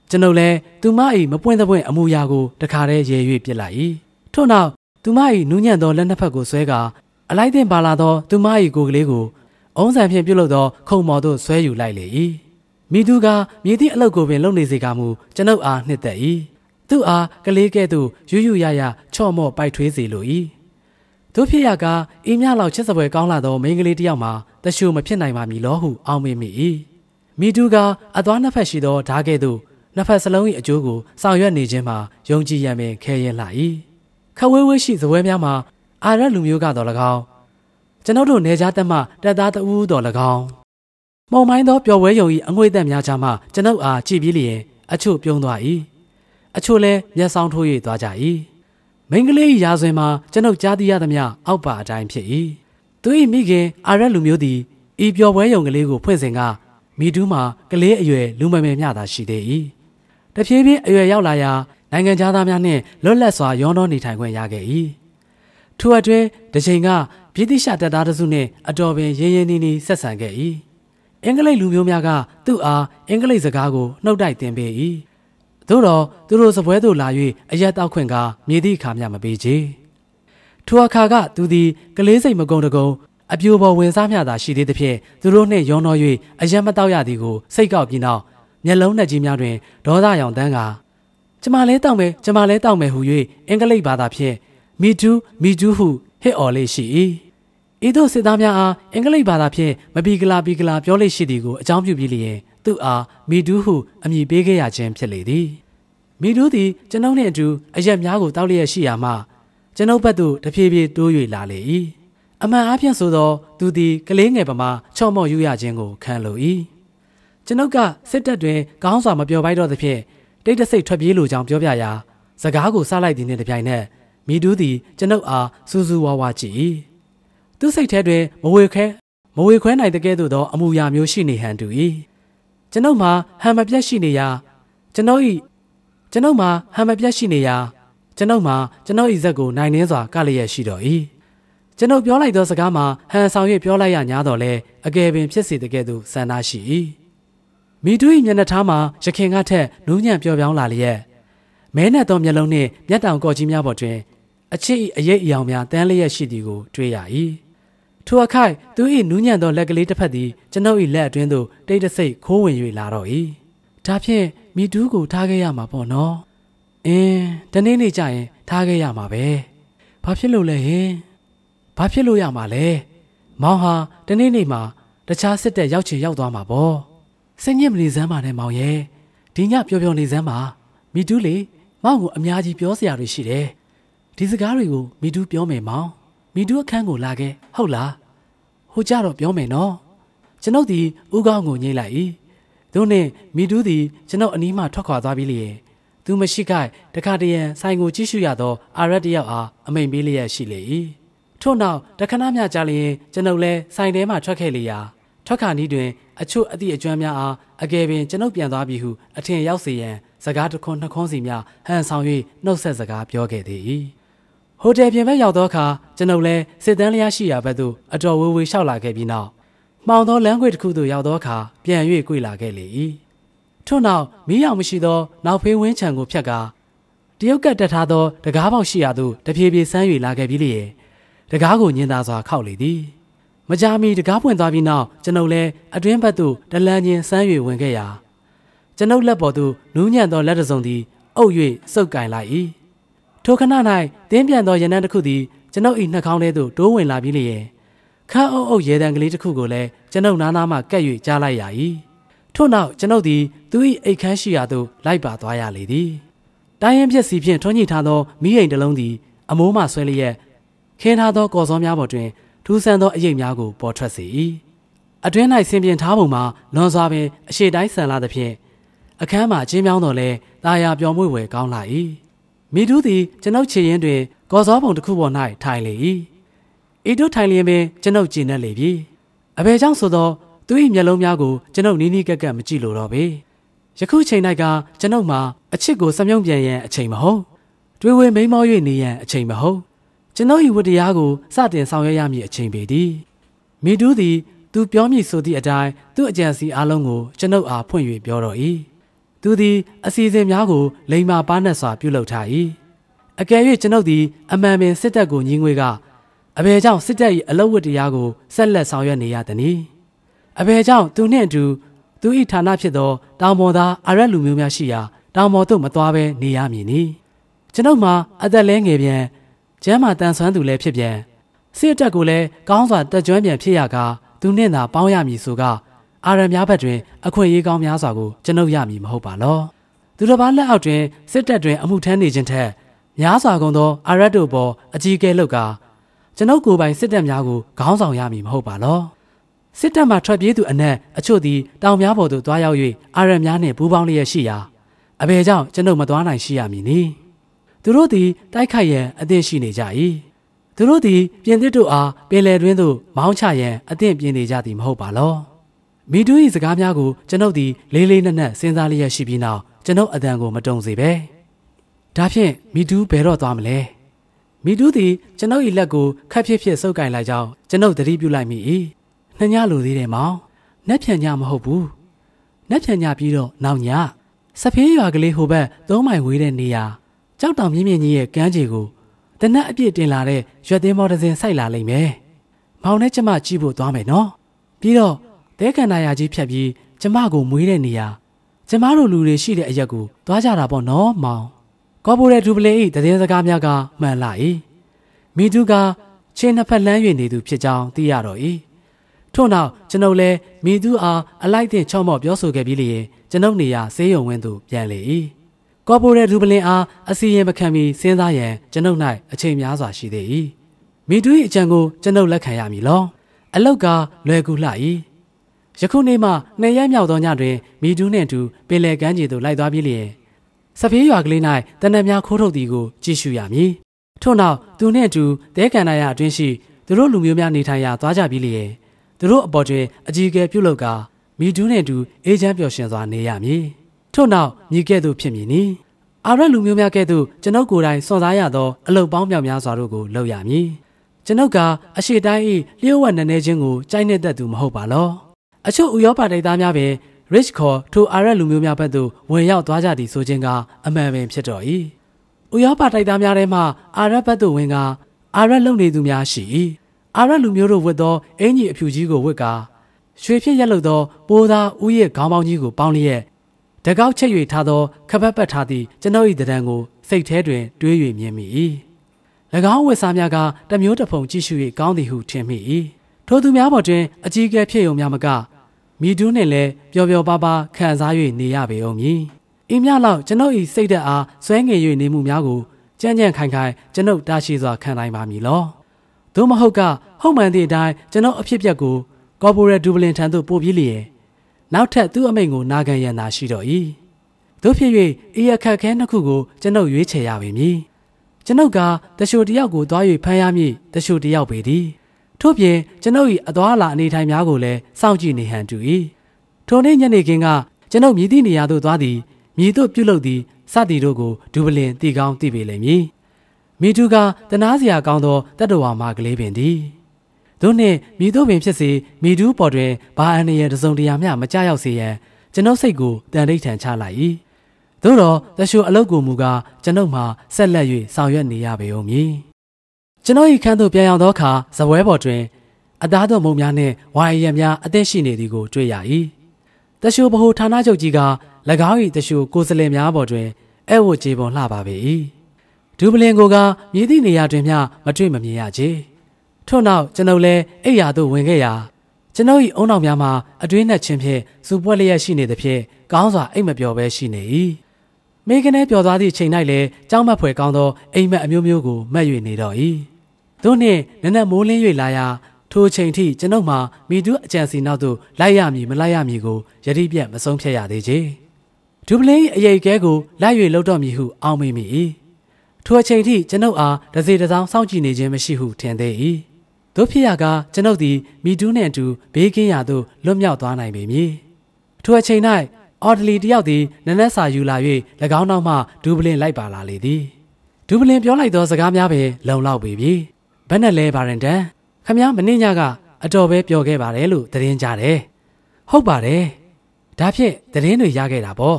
ကျွန်ုပ်လည်းသူမ၏မပွင့်သပွင့်အမူအရာကိုတခါတည်းရေ၍ပြစ်လိုက်၏ထို့နောက်သူမ၏နူးညံ့သောလက်နှစ်ဖက်ကိုဆွဲကာအလိုက်တင်ပါလာသောသူမ၏ကိုယ်ကလေးကိုအုံးဆန်ဖြင့်ပြုတ်လုပ်သောခုံမော်သို့ဆွဲယူလိုက်လေ၏မိသူကမြေသည့်အလုပ်ကိုပင်လုပ်နေစေကမူကျွန်ုပ်အားနှစ်သက်၏သူ့အားကလေးကဲ့သို့ယူယူရရချော့မော့ပိုက်ထွေးစေလို၏တို့ဖြစ်ရကားအင်းမြလောက်ချစ်စပွဲကောင်းလာသောမိန်းကလေးတစ်ယောက်မှာတရှူမဖြစ်နိုင်ပါမည်လောဟုအောက်မေ့မိ၏မိသူကအသွားနှစ်ဖက်ရှိသောဓာကဲ့သို့နှစ်ဖက်စလုံး၏အကျိုးကိုဆောင်ရွက်နေခြင်းမှာယုံကြည်ရန်ပင်ခဲရင်လှ၏ခဝဲဝဲရှိစပွဲများမှာအာရက်လူမျိုးကတော့၎င်းကျွန်ုပ်တို့နေကြားတက်မှတက်သားတဦးတော်၎င်းမှုံမိုင်းသောပျော်ဝဲယုံ၏အငွေ့သက်များချမှကျွန်ုပ်အားကြည့်ပြီးလျင်အချို့ပြုံးသွား၏အချို့လည်းမျက်စောင်းထိုး၍သွားကြ၏မိန်းကလေး၏ရာဇဝင်မှာကျွန်ုပ်ကြားသိရသမျှအောက်ပါအတိုင်းဖြစ်၏သူ၏မိခင်အာရက်လူမျိုးသည်ဤပျော်ပွဲယုံကလေးကိုဖွင့်စဉ်ကမိတူးမှာကလေးအရွယ်လူမမယ်မျှသာရှိသေး၏တဖြည်းဖြည်းအရွယ်ရောက်လာရာနိုင်ငံသားများနှင့်လွတ်လပ်စွာရောနှောနေထိုင်ခွင့်ရခဲ့၏ထိုအတွင်းတစ်ချိန်ကပြည်တိရှတပ်သားတစုနှင့်အတော်ပင်ရင်းရင်းနှီးနှီးဆက်ဆံခဲ့၏အင်္ဂလိပ်လူမျိုးများကသူ့အားအင်္ဂလိပ်စကားကိုနှုတ်တိုက်သင်ပေး၏သို့တော့သူတို့စပွဲသို့လာ၍အရက်တောက်ခွင့်ကမြည်သည့်အခါမျှမပေးချေထိုအခါကသူသည်ကလေးစိတ်မကုံတကုံအပြိုပေါ်ဝင်စားမျှသာရှိသေးသဖြင့်သူတို့နှင့်ရောနှော၍အရက်မတောက်ရသည်ကိုစိတ်ကောက်ပြီးနောက်မျက်လုံးနှက်ကြီးများတွင်ဒေါသရောင်တန်းကကျမလဲတောက်မယ်ကျမလဲတောက်မယ်ဟူ၍အင်္ဂလိပ်ဘာသာဖြင့်မီတူးမီတူးဟုဟစ်အော်လေးရှိ၏ဤသို့စစ်သားများအားအင်္ဂလိပ်ဘာသာဖြင့်မပီကလာပီကလာပြောလေးရှိသည်ကိုအကြောင်းပြုပြီးလျင်သူ့အားမီတူးဟုအမည်ပေးခဲ့ရခြင်းဖြစ်လေသည်မီတူးသည်ကျွန်ုပ်နှင့်အတူအရက်များကိုတောက်လျက်ရှိရာမှကျွန်ုပ်ဘက်သို့တဖြည်းဖြည်းတိုး၍လာလေ၏အမှန်အားဖြင့်ဆိုသောသူသည်ကလေးငယ်ပမာချော့မော့ယူရခြင်းကိုခံလို၏ကျွန်ုပ်ကစစ်တပ်တွင်ကောင်းစွာမပျော်ပိုက်တော့သဖြင့်တိတ်တဆိတ်ထွက်ပြေးလိုကြောင်းပြောပြရာစကားကိုစလိုက်သည်နှင့်တပြိုင်နက်မိတူးသည်ကျွန်ုပ်အားစူးစူးဝါးဝါကြည့်၏သူစိတ်ထဲတွင်မဝေခွဲမဝေခွဲနိုင်တဲ့ကဲ့သို့သောအမူအရာမျိုးရှိနေဟန်တူ၏ကျွန်ုပ်မှာဟန်မပြတ်ရှိနေရာကျွန်ုပ်၏ကျွန်ုပ်မှာဟန်မပြတ်ရှိနေရာကျွန်ုပ်မှာကျွန်ုပ်၏ဇက်ကိုနိုင်နှင်းစွာကလျက်ရှိတော်၏ကျွန်ုပ်ပြောလိုက်သောစကားမှာဟန်ဆောင်၍ပြောလိုက်ရညာတော့လဲအကယ်ပင်ဖြစ်စေတဲ့ကဲ့သို့ဆန္ဒရှိ၏မိတူ၏မျက်နှာထားမှာရခင်ကထက်နူးညံ့ပျော်ပြောင်းလာလျက်မဲနဲ့သောမျက်လုံးနှင့်မျက်တောင်ကော်ကြီးများပေါ်တွင်အချစ်၏အရေးအယောင်များတန်းလျက်ရှိသည်ကိုတွေ့ရ၏ထိုအခိုက်သူ၏နူးညံ့သောလက်ကလေးတစ်ဖက်သည်ကျွန်ုပ်၏လက်အတွင်းသို့တိတ်တဆိတ်ခိုးဝင်၍လာတော့၏ဒါဖြင့်မိတူးကိုထားခဲ့ရမှာပေါ့နော်အင်းတနေ့နေ့ကျရင်ထားခဲ့ရမှာပဲဘာဖြစ်လို့လဲဟင်ဘာဖြစ်လို့ရမှာလဲမောင်ဟာတနေ့နေ့မှာတခြားစစ်တပ်ရောက်ချင်ရောက်သွားမှာပေါ့စိတ်ညစ်မနေစမ်းပါနဲ့မောင်ရဲ့ဒီညပျော်ပျော်နေစမ်းပါမိတူးလေမောင်ကိုအများကြီးပြောစရာတွေရှိတယ်ဒီစကားတွေကိုမိတူးပြောမယ်မောင်မိတူးအခန်းကိုလာခဲ့ဟုတ်လားဟိုကြတော့ပြောမယ်နော်ကျွန်ုပ်ဒီဥကောင်းကိုညှိလိုက်၏သူနှင့်မိတူးသည်ကျွန်ုပ်အနီးမှထွက်ခွာသွားပြီးလျင်သူမရှိခိုက်တခါတရံဆိုင်ကိုကြည့်ရှုရသောအာရက်တယောက်အားအမိန်ပေးလျက်ရှိလေ၏ထို့နောက်တခဏမျှကြာလျင်ကျွန်ုပ်လည်းဆိုင်ထဲမှထွက်ခဲ့လေရာထွက်ခါနီးတွင်အချို့အသည့်အကျွမ်းများအားအကယ်ပင်ကျွန်ုပ်ပြန်သွားပြီဟုအထင်ရောက်စေရန်စကားတစ်ခွန်းနှစ်ခွန်းစီများဟန်ဆောင်၍နှုတ်ဆက်စကားပြောခဲ့သည်ဟိုတယ်ပြင်ဘက်ရောက်သောအခါကျွန်ုပ်လည်းစစ်တမ်းလျားရှိရာဘက်သို့အတော်ဝေးဝေးလျှောက်လာခဲ့ပြီးနောက်မှောင်သောလမ်းခွေတစ်ခုသို့ရောက်သောအခါပြန်၍ကြွေလာခဲ့လေ၏ထို့နောက်မီးရောင်မရှိသောနောက်ဖေးဝင်းချံကိုဖြတ်ကာတရုတ်ကတ်တက်ထားသောတကားပေါက်ရှိရာသို့တဖြည်းဖြည်းဆန်း၍လာခဲ့ပြီးလျင်တကားကိုညင်သာစွာခောက်လေသည်မကြာမီတကားပွင့်သွားပြီးနောက်ကျွန်ုပ်လည်းအတွင်းဘက်သို့တလန်းချင်းဆန်း၍ဝင်ခဲ့ရာကျွန်ုပ်လက်ပေါ်သို့နူးညံ့သောလက်တစုံသည်အုပ်၍စုပ်ကင်လိုက်၏ထိုခဏ၌တင်းပြန်သောရနံတစ်ခုသည်ကျွန်ုပ်၏နှာခေါင်းထဲသို့တိုးဝင်လာပြီးလျင်ခါအုပ်အုပ်ရဲတံကလေးတစ်ခုကိုလည်းကျွန်ုပ်နားနားမှကပ်၍ကြားလိုက်ရ၏ထို့နောက်ကျွန်ုပ်သည်သူ၏အိတ်ခမ်းရှိရာသို့လိုက်ပါသွားရလေသည်တိုင်းရင်ပြက်စီဖြင့်ထွန်းညှိထားသောမီးအိမ်တစ်လုံးသည်အမိုးမှဆွဲလျက်ခင်းထားသောကော်စောများပေါ်တွင်ထူးဆန်းသောအရိပ်များကိုပေါ်ထွက်စေ၏အတွင်း၌ဆင်ပြင်ထားပုံမှာလွန်စွာပင်အရှိတိုင်းဆန်လာသဖြင့်အခန်းမှာကျင်းပြောင်းတော်လဲတာယာပျော်မွေ့ဝယ်ကောင်းလာ၏မိတူးသည်ကျွန်ုပ်ခြေရင်းတွင်ကော်စောပုံတစ်ခုပေါ်၌ထိုင်လေ၏ဤတို့ထိုင်လျင်ပင်ကျွန်ုပ်ကျဉ်တ်လေပြီအဘယ်ကြောင့်ဆိုသောသူ၏မျက်လုံးများကိုကျွန်ုပ်နီးနီးကပ်ကပ်မကြည့်လိုတော့ပေယခုချိန်၌ကကျွန်ုပ်မှာအချစ်ကိုစမြုံပြန်ရန်အချိန်မဟုတ်တွေးဝေမိန်မော၍နေရန်အချိန်မဟုတ်ကျွန်ုပ်၏ဝတ္တရားကိုစတင်ဆောင်ရွက်ရမည့်အချိန်ပေသည်မိတူးသည်သူပြောမည်ဆိုသည့်အတိုင်းသူ့အကြံစီအလုံးကိုကျွန်ုပ်အားဖွင့်၍ပြောတော်၏သူသည်အစီအစဉ်များကိုလိမ္မာပါးနက်စွာပြုလုပ်ထား၏အကယ်၍ကျွန်ုပ်သည်အမှန်ပင်စစ်တပ်ကိုညှင်းငွေကအဘယ်ကြောင့်စစ်တပ်၏အလုပ်ဝတ္တရားကိုဆက်လက်ဆောင်ရွက်နေရသနည်းအဘယ်ကြောင့်သူနှင့်အတူသူ၏ဌာနဖြစ်သောတောင်ပေါ်သားအာရက်လူမျိုးများရှိရာတောင်ပေါ်သို့မသွားဘဲနေရမည်နီကျွန်ုပ်မှာအသက်လဲငယ်ပြန်ကျမ်းမာတန်ဆွမ်းသူလည်းဖြစ်ပြန်စစ်တပ်ကိုလည်းကောင်းစွာတက်ကြွပြန်ဖြစ်ရကာသူနှင့်သာပေါင်းရမည်ဆိုကအာရများဘက်တွင်အခွင့်အရေးကောင်းများစွာကိုကျွန်ုပ်ရမည်မဟုတ်ပါလောသူတစ်ပါးလက်အောက်တွင်စစ်တပ်တွင်အမှုထမ်းနေခြင်းထက်များစွာကုန်သောအာရက်တို့ပေါ်အကြီးအကဲလုပ်ကာကျွန်ုပ်ကိုယ်ပိုင်စစ်တပ်များကိုခေါင်းဆောင်ရမည်မဟုတ်ပါလောစစ်တပ်မှထွက်ပြေးသူအနက်အချို့သည်တောင်များပေါ်သို့တွားရောက်၍အာရက်များနှင့်ပူးပေါင်းလျက်ရှိရာအဘယ်ကြောင့်ကျွန်ုပ်မသွားနိုင်ရှိရမည်နည်းသူတို့သည်တိုက်ခိုက်ရန်အသင့်ရှိနေကြ၏သူတို့သည်ပြင်သစ်တို့အားပင်လယ်တွင်းသို့မောင်းချရန်အသင့်ပြင်နေကြသည်မဟုတ်ပါလောမိတူ၏စကားများကိုကျွန်ုပ်သည်လေးလေးနက်နက်စဉ်းစားလျက်ရှိပြီးနောက်ကျွန်ုပ်အတန်ကိုမတုံစေပဲဒါဖြင့်မိတူဘယ်တော့သွားမလဲမိတူသည်ကျွန်ုပ်၏လက်ကိုခက်ဖြစ်ဖြစ်ဆုပ်ကင်လိုက်ကြောင်းကျွန်ုပ်သတိပြုလိုက်မိ၏နှညလိုသေးတယ်မောင်နက်ဖြန်ညမဟုတ်ဘူးနက်ဖြန်ညပြီးတော့နောက်ညစဖေးရွာကလေးဟိုဘက်သုံးမိုင်ဝေးတဲ့နေရာကြောက်တောင်မြင့်မြင့်ကြီးရဲ့ကမ်းခြေကိုတနက်အပြည့်တင်လာတဲ့ရွက်သင်းမော်တစ်စင်စိုက်လာလိမ့်မယ်မောင်နဲ့ကျမကြည့်ဖို့သွားမယ်နော်ပြီးတော့တဲကန်နာယာကြီးဖြတ်ပြီးကျမကိုမွေးတဲ့နေရာကျမတို့လူတွေရှိတဲ့အရက်ကိုသွားကြတာပေါ့နော်မောင်ကော်ပိုရဲဒူပလင်၏တည်င်းစကားများကမှန်လာ၏မိသူကချင်းနှစ်ဖက်လမ်း၍နေသူဖြစ်ကြောင်းသိရတော့၏ထို့နောက်ကျွန်ုပ်လည်းမိသူအားအလိုက်တင်ချော့မော့ပြောဆိုခဲ့ပြီးလျင်ကျွန်ုပ်နေရာဆေးရုံဝင်းသို့ပြန်လေ၏ကော်ပိုရဲဒူပလင်အားအစီရင်မခံမီစဉ်းစားရန်ကျွန်ုပ်၌အချိန်များစွာရှိသေး၏မိသူ၏အကြံကိုကျွန်ုပ်လက်ခံရမည်လောအလောက်ကလွယ်ကူလှ၏ယခုနေ့မှနှစ်ရက်မြောက်သောညတွင်မိတူးနှင့်အတူပင်လယ်ကမ်းခြေသို့လိုက်သွားပြီးလျင်စဖေးရွာကလေး၌တနက်များခိုးထုတ်သည်ကိုကြည့်ရှုရမည်ထို့နောက်သူနှင့်အတူတဲကန်နာရအတွင်းရှိသူတို့လူမျိုးများနေထိုင်ရာသွားကြပြီးလျင်သူတို့အပေါ်တွင်အကြီးအကဲပြုလုပ်ကာမိတူးနှင့်အတူအေးချမ်းပျော်ရွှင်စွာနေရမည်ထို့နောက်မြေကဲ့သို့ဖြစ်မည်နီအာရက်လူမျိုးများကဲ့သို့ကျွန်ုပ်ကိုယ်တိုင်စွန့်စားရသောအလုပ်ပေါင်းမြောက်များစွာတို့ကိုလုပ်ရမည်ကျွန်ုပ်ကအရှိတိုင်း၏လျှို့ဝှက်နည်းနည်းချင်းကိုကြိုက်နေတတ်သူမဟုတ်ပါလောအချို့ဥရောပတိုက်သားများပင် rich ခေါ်ထိုအာရက်လူမျိုးများဘက်သို့ဝင်ရောက်သွားကြသည်ဆိုခြင်းကအမှန်ပင်ဖြစ်တော်၏ဥရောပတိုက်သားများထဲမှအာရက်ဘက်သို့ဝင်ကအာရက်လုံနေသူများရှိ၏အာရက်လူမျိုးတို့ဝတ်သောအင်ကြီးအဖြူကြီးကိုဝတ်ကာရွှေဖြစ်ရက်လို့သောပိုးသားဥယျာဉ်ခေါင်းပေါင်းကြီးကိုပေါင်းလျက်တကောက်ချက်၍ထားသောခပတ်ပတ်ထားသည့်ကျွန်ုပ်၏တံတန်ကိုစိတ်ထဲတွင်တွေး၍မြင်မိ၏၎င်းဝတ်စားများကတမျိုးတစ်ဖုံကြည့်ရှု၍ကောင်းသည်ဟုထင်မိ၏ထိုသူများပေါ်တွင်အကြီးအကဲဖြစ်ုံများမကမိတူးနှင့်လည်းပျော်ပျော်ပါးပါးခံစား၍နေရပေဦးမည်။ဤမြလောက်ကျွန်ုပ်၏စိတ်ဓာတ်အားဆွဲငင်၍နေမှုများကိုကြမ်းကြမ်းခိုင်ခိုင်ကျွန်ုပ်တာရှိစွာခံနိုင်ပါမည်လော။သို့မဟုတ်ကဟုတ်မှန်သည့်အတိုင်းကျွန်ုပ်အဖြစ်ပြက်ကိုကော်ပိုရဲဒူပလင်ထံသို့ပို့ပြီးလျင်နောက်ထပ်သူ့အမိန့်ကိုနာခံရန်သာရှိတော့၏။သို့ဖြစ်၍ဤအခက်ခဲနှစ်ခုကိုကျွန်ုပ်ရွေးချယ်ရပေမည်။ကျွန်ုပ်ကတချို့တယောက်ကိုသွား၍ဖမ်းရမည်တချို့တယောက်ပေသည်။ထို့ပြင်ကျွန်ုပ်၏အသွားအလာအနေထိုင်များကိုလည်းစောင့်ကြည့်နေဟန်တူ၏ထိုနေ့ညနေခင်းကကျွန်ုပ်မြည်သည့်နေရာသို့သွားသည်မြည်သို့ပြုလုပ်သည်စသည်တို့ကိုဒူပလင်တီကောင်းသိပေလိမ့်မည်မိသူကတနာစရာကောင်းသောတတ္တဝါမကလေးပင်သည်သို့နှင့်မြည်သို့ပင်ဖြစ်စေမိသူပေါ်တွင်ဘာအန္တရာယ်တစုံတရာမျှမကြောက်ရောက်စေရန်ကျွန်ုပ်စိတ်ကိုတန်ဋိဌာန်ချလိုက်၏သို့တော့တချို့အလုတ်ကိုမူကားကျွန်ုပ်မှဆက်လက်၍ဆောင်ရွက်နေရပေဦးမည်ကျွန်ုပ်၏ခန်းသို့ပြန်ရောက်သောအခါဇပွဲပေါ်တွင်အသားတော်မုံများနှင့်ဝါရည်များအသင့်ရှိနေသည်ကိုတွေ့ရ၏တချို့ဗဟိုဌာနချုပ်ကြီးက၎င်း၏တချို့ကိုယ်စားလှယ်များပေါ်တွင်အဲဝတ်ကြေပုံလှပါပေ၏ဒူပလင်ကိုကမြည်သည့်နေရာတွင်မျှမတွေ့မမြင်ရချေထို့နောက်ကျွန်ုပ်လည်းအိယာသို့ဝင်ခဲ့ရာကျွန်ုပ်၏အုံနောက်များမှာအတွင်းနှက်ချင်းဖြင့်စူပွက်လျက်ရှိနေသည်ဖြင့်ကောင်းစွာအိမ်မပျော်ပဲရှိနေ၏မိကနေပျော်သွားသည့်ချိန်၌လည်းကြောက်မက်ဖွယ်ကောင်းသောအိမ်မက်အမျိုးမျိုးကိုမှတ်၍နေတော့၏သို့နှင့်နက်နက်မိုးလင်း၍လာရာထိုချိန်ထိကျွန်ုပ်မှာမိတူးအကြံစီနောက်သို့လိုက်ရမည်မလိုက်ရမည်ကိုယတိပြတ်မဆုံးဖြတ်ရသေးချေဒူပလင်အရေးကဲကိုလိုက်၍လှုပ်တော့မည်ဟုအောင်းမိမိ၏ထိုအချိန်ထိကျွန်ုပ်အားတစေတစောင်းစောင့်ကြည့်နေခြင်းမရှိဟုထင်သေး၏တို့ဖြစ်ရကကျွန်ုပ်သည်မိတူးနှင့်အတူဘေးကင်းရာသို့လွတ်မြောက်သွားနိုင်ပေမည်ထိုအချိန်၌အော်ဒလီတယောက်သည်နနက်စာယူလာ၍၎င်းနောက်မှဒူပလင်လိုက်ပါလာလေသည်ဒူပလင်ပြောလိုက်သောစကားများပင်လုံလောက်ပေပြီဘယ်နဲ့လဲဘာရင်တန်ခမည်းမင်းညကအတော်ပဲပြောခဲ့ပါတယ်လို့သတင်းကြတယ်ဟုတ်ပါတယ်ဒါဖြင့်သတင်းတွေရခဲ့တာပေါ့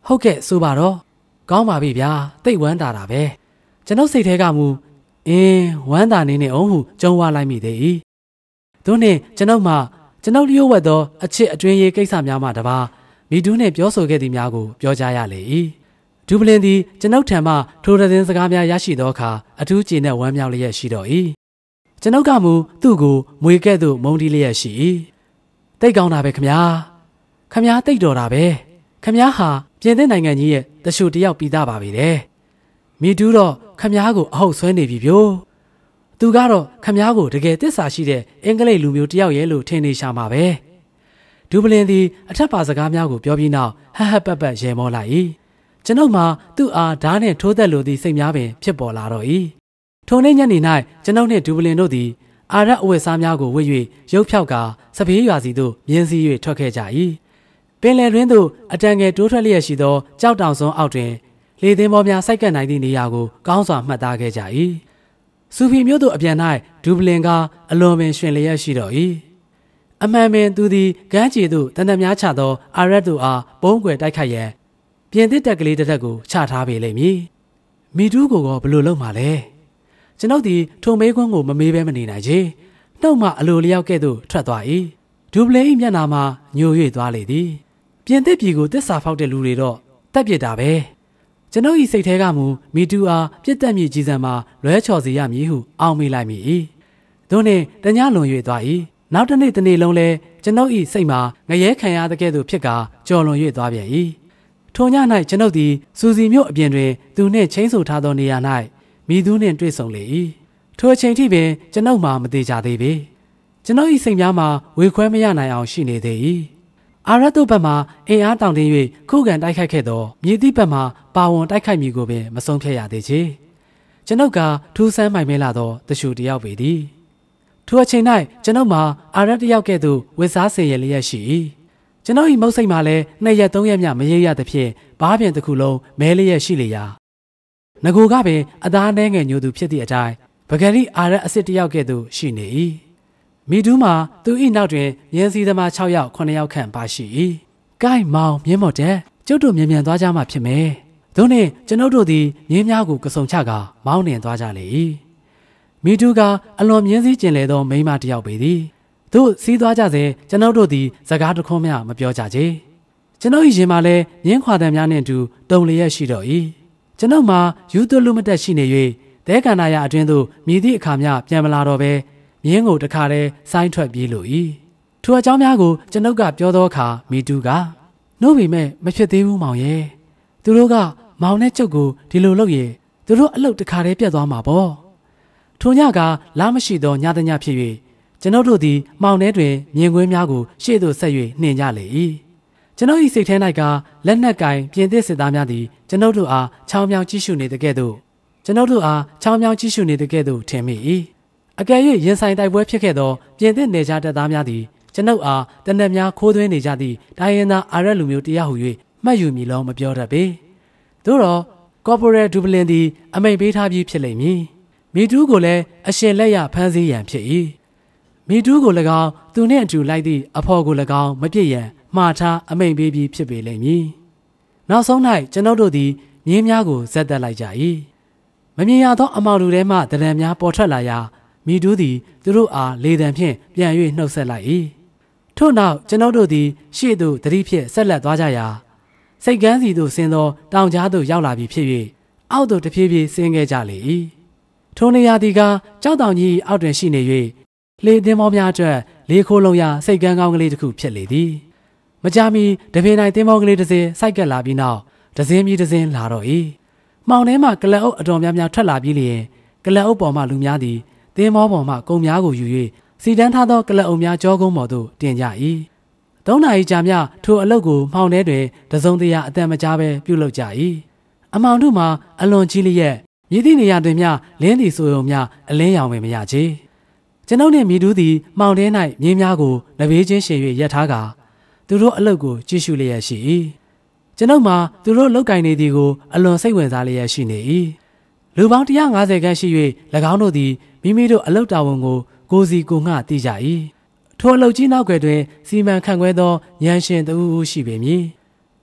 ဟုတ်ကဲ့ဆိုပါတော့ကောင်းပါပြီဗျာတိတ်ဝမ်းတာတာပဲကျွန်ုပ်စိတ်ထဲကမူအင်းဝမ်းတာနေနေအောင်ဟုကြုံဝလိုက်မိသေး၏သူနှင့်ကျွန်ုပ်မှကျွန်ုပ်လျှို့ဝှက်သောအချစ်အတွင်းရေးကိစ္စများမှတပါမိတူးနှင့်ပြောဆိုခဲ့သည်များကိုပြောကြားရလေ၏ဒူပလင်သည်ကျွန်ုပ်ထံမှထိုသတင်းစကားများရရှိသောအခါအထူးကျေနပ်ဝမ်းမြောက်လျက်ရှိတော်၏ကျွန်ုပ်ကမူသူ့ကိုမွေကဲ့သို့မုန်းတီးလျက်ရှိ၏တိတ်ကောင်းတာပဲခမညာခမညာတိတ်တော်တာပဲခမညာဟာပြင်သစ်နိုင်ငံကြီးရဲ့တရှုတယောက်ပြီးသားပါပဲတဲ့မိတူးတော့ခမညာကိုအဟုတ်ဆွဲနေပြီပြို့သူကတော့ခမညာကိုတကယ်တစ္ဆာရှိတဲ့အင်္ဂလိပ်လူမျိုးတယောက်ရဲ့လို့ထင်နေရှာမှာပဲဒူပလင်သည်အထက်ပါစကားများကိုပြောပြီးနောက်ဟဟပပရေမောလိုက်၏ကျွန်ုပ်မှာသူ့အားဓာတ်နှင့်ထိုးသက်လိုသည့်စိတ်များပင်ဖြစ်ပေါ်လာတော့၏ထိုနေ့ညနေ၌ကျွန်ုပ်နှင့်ဒူပလင်တို့သည်အာရအဝတ်စားများကိုဝတ်၍ရုပ်ဖြောက်ကစပင်းရွာစီသို့မြင်းစည်း၍ထွက်ခဲ့ကြ၏ပင်လယ်တွင်သို့အတန်ငယ်တိုးထွက်လျက်ရှိသောကြောက်တောင်စွန်းအောက်တွင်လေသင်းပေါ်များစိုက်ကပ်နိုင်သည့်နေရာကိုကောင်းစွာမှတ်သားခဲ့ကြ၏စူဖီမျိုးတို့အပြန်၌ဒူပလင်ကအလွန်ပင်ရှင်လျက်ရှိတော်၏အမှန်ပင်သူသည်ကမ်းခြေသို့တန်တများချသောအာရက်တို့အားပုံးကွယ်တိုက်ခိုက်ရန်ပြင်သစ်တက်ကလေးတစ်ထက်ကိုချထားပေလိမ့်မည်မိတူးကိုကဘလို့လုပ်မှာလဲကျွန်ုပ်သည်ထုံမေးခွန်းကိုမမေးဘဲမနေနိုင်ချေနှုတ်မှအလိုလျောက်ကဲ့သို့ထွက်သွား၏ဒူပလင်၏မျက်နှာမှာညို၍သွားလေသည်ပြင်သစ်ပြည်ကိုတစ္ဆာဖောက်တဲ့လူတွေတော့တက်ပြစ်တာပဲကျွန်ုပ်၏စိတ်ထဲကမူမိတူအားပြစ်တက်မြည်ကြီးစံမှာလွဲချော်စေရမည်ဟုအောင်းမိလိုက်မိ၏သို့နှင့်တညလွန်၍သွား၏နောက်တစ်နေ့တစ်နေ့လုံးလဲကျွန်ုပ်၏စိတ်မှာငရဲခံရတဲ့ကဲ့သို့ဖြစ်ကာကြော်လွန်၍သွားပြန်၏ထိုည၌ကျွန်ုပ်သည်စူစီမြို့အပြင်တွင်သူနှင့်ချင်းဆိုထားသောနေရာ၌မိသူနှင့်တွေ့ဆုံလေ၏ထိုအချိန်ထိပင်ကျွန်ုပ်မှမသေးကြသေးပေကျွန်ုပ်၏စိတ်များမှာဝေခွဲမရနိုင်အောင်ရှိနေသေး၏အာရတ်တို့ဘက်မှအင်အားတောင့်တင်း၍ခုခံတိုက်ခိုက်ခဲ့သောမြေတိဘက်မှပါဝင်တိုက်ခိုက်မိကိုပင်မဆုံးဖြတ်ရသေးချေကျွန်ုပ်ကထူးဆန်းမိုင်မဲလာသောတရှူတယောက်ပေသည်ထိုအချိန်၌ကျွန်ုပ်မှာအာရတ်တယောက်ကဲ့သို့ဝစ်စားစေရလျက်ရှိ၏ကျွန်ုပ်၏မုတ်စိတ်မှာလည်းနှစ်ရက်သုံးရက်မြမရေရသဖြင့်ဘားပြင်တစ်ခုလုံးမဲလျက်ရှိလေရာငကိုကပင်အသားနှဲငယ်ညိုသူဖြစ်သည့်အတိုင်းပဂရီအာရတ်အစ်စ်တယောက်ကဲ့သို့ရှိနေ၏မိတူးမှာသူ၏နောက်တွင်မြင်းစည်းသမား၆ယောက်ခုနှစ်ယောက်ခန့်ပါရှိ၏။ကိုင်းမောင်မြင်းမော်တဲ့ကျုပ်တို့မြန်မြန်သွားကြမှာဖြစ်မယ်။သို့နှင့်ကျွန်ုပ်တို့သည်မြင်းများကိုကစုံချကာမောင်းနှင်သွားကြလေ၏။မိတူးကအလွန်မြင်းစည်းကျင်လေသောမိန်းမတစ်ယောက်ပေသည်။သို့စီးသွားကြစဉ်ကျွန်ုပ်တို့သည်စကားတစ်ခွန်းမျှမပြောကြချေ။ကျွန်ုပ်၏ရင်မှာလည်းမြင်းခွာတံများနှင့်အတူတုံလျက်ရှိတော့၏။ကျွန်ုပ်မှာယူသွလူမတက်ရှိနေ၍သဲကန္နာရအတွင်းသို့မြည်သည့်အခါမျှပြန်မလာတော့ဘဲမြင်းကိုတခါတည်းဆိုင်းထွက်ပြေးလို့၏ထိုအကြောင်းများကိုကျွန်ုပ်ကပြောသောအခါမိတူးကနှုတ်ပေမဲ့မဖြစ်သေးဘူးမောင်ရဲ့သူတို့ကမောင်နဲ့ကျုပ်ကိုဒီလိုလုပ်ရင်သူတို့အလုပ်တခါတည်းပြတ်သွားမှာပေါ့ထိုညကလားမရှိသောညတညဖြစ်၍ကျွန်ုပ်တို့သည်မောင်ထဲတွင်မြင်ကွင်းများကိုရှေ့သို့ဆက်၍နှင်ကြလေ၏ကျွန်ုပ်၏စိတ်ထဲ၌ကလက်နက်ကင်ပြင်သစ်စစ်သားများသည်ကျွန်ုပ်တို့အားချောင်းမြောင်းကြည့်ရှုနေတဲ့ကဲ့သို့ကျွန်ုပ်တို့အားချောင်းမြောင်းကြည့်ရှုနေတဲ့ကဲ့သို့ထင်မိ၏အကယ်၍ရင်ဆိုင်တိုက်ပွဲဖြစ်ခဲ့သောပြင်သစ်နေကြတပ်သားများသည်ကျွန်ုပ်အားတနက်များခိုးသွင်းနေကြသည့်တိုင်းရင်းသားအာရက်လူမျိုးတရားဟု၍မှတ်ယူမည်လုံးမပြောတတ်ပေသို့တော့ကော်ပိုရဲဒူပလင်သည်အမိန့်ပေးထားပြီးဖြစ်လိမ့်မည်မိတူးကိုလည်းအရှင်လက်ရဖမ်းဆီးရန်ဖြစ်၏မိတူးကို၎င်းသူနှင့်အတူလိုက်သည့်အဖော်ကို၎င်းမပြစ်ရန်မှားထားအမိန့်ပေးပြီးဖြစ်ပေလိမ့်မည်နောက်ဆုံး၌ကျွန်ုပ်တို့သည်မြင်းများကိုဇက်တက်လိုက်ကြ၏မမြင်ရသောအမောင်လူထဲမှတရံများပေါ်ထွက်လာရာမိတူးသည်သူတို့အားလေတံဖြင့်ပြန်၍နှုတ်ဆက်လိုက်၏ထို့နောက်ကျွန်ုပ်တို့သည်ရှေ့သို့သတိဖြင့်ဆက်လက်သွားကြရာစိတ်ကန်းစီသို့ဆင်းသောတောင်ကြားသို့ရောက်လာပြီးဖြစ်၍အောက်သို့တဖြည်းဖြည်းဆင်းခဲ့ကြလေ၏ထိုနေရာသည်ကကြောက်တောင်ကြီးအောက်တွင်ရှိနေ၍လေသင်းမောများအတွက်လေခိုးလုံးရာစိတ်ကန်းကောင်းကလေးတစ်ခုဖြစ်လေသည်မကြာမီတပင်တိုင်းသင်းမောကလေးတစ်စင်းစိုက်ကပ်လာပြီးနောက်တစင်းမြည်တစင်းလာတော့၏မှောင်ထဲမှကလပ်အုပ်အတော်များများထွက်လာပြီးလျင်ကလပ်အုပ်ပေါ်မှလူများသည်သင်းမောပေါ်မှကုံများကိုယူ၍စီတန်းထားသောကလပ်အုပ်များကြောကုန်းပေါ်သို့တင်ကြ၏သုံးနာရီကြာမြထိုအလုတ်ကိုမှောင်ထဲတွင်တစုံတရာအတန်မကြားပဲပြုလုပ်ကြ၏အမောင်တို့မှာအလွန်ကြီးလျက်မြည်သည့်နေရာတွင်မျှလင်းသည်ဆိုုံမျှအလင်းရောင်ပင်မရချေကျွန်ုပ်နှင့်မိတူးသည်မှောင်ထဲ၌မြင်းများကိုနဘေးချင်းရှင်၍ရပ်ထားကာသူတို့အလုတ်ကိုကြည့်ရှုလျက်ရှိ၏ကျွန်ုပ်မှာသူတို့လောက်ကင်နေသည်ကိုအလွန်စိတ်ဝင်စားလျက်ရှိနေ၏လူပေါင်းတစ်ရာငါးဆယ်ခန့်ရှိ၍၎င်းတို့သည်မိမိတို့အလုတ်တာဝန်ကိုကိုစီကိုငှသိကြ၏ထိုအလုတ်ကြီးနောက်ွယ်တွင်စီမံခန့်ခွဲသောဉာဏ်ရှင်တဦးဦးရှိပေမည်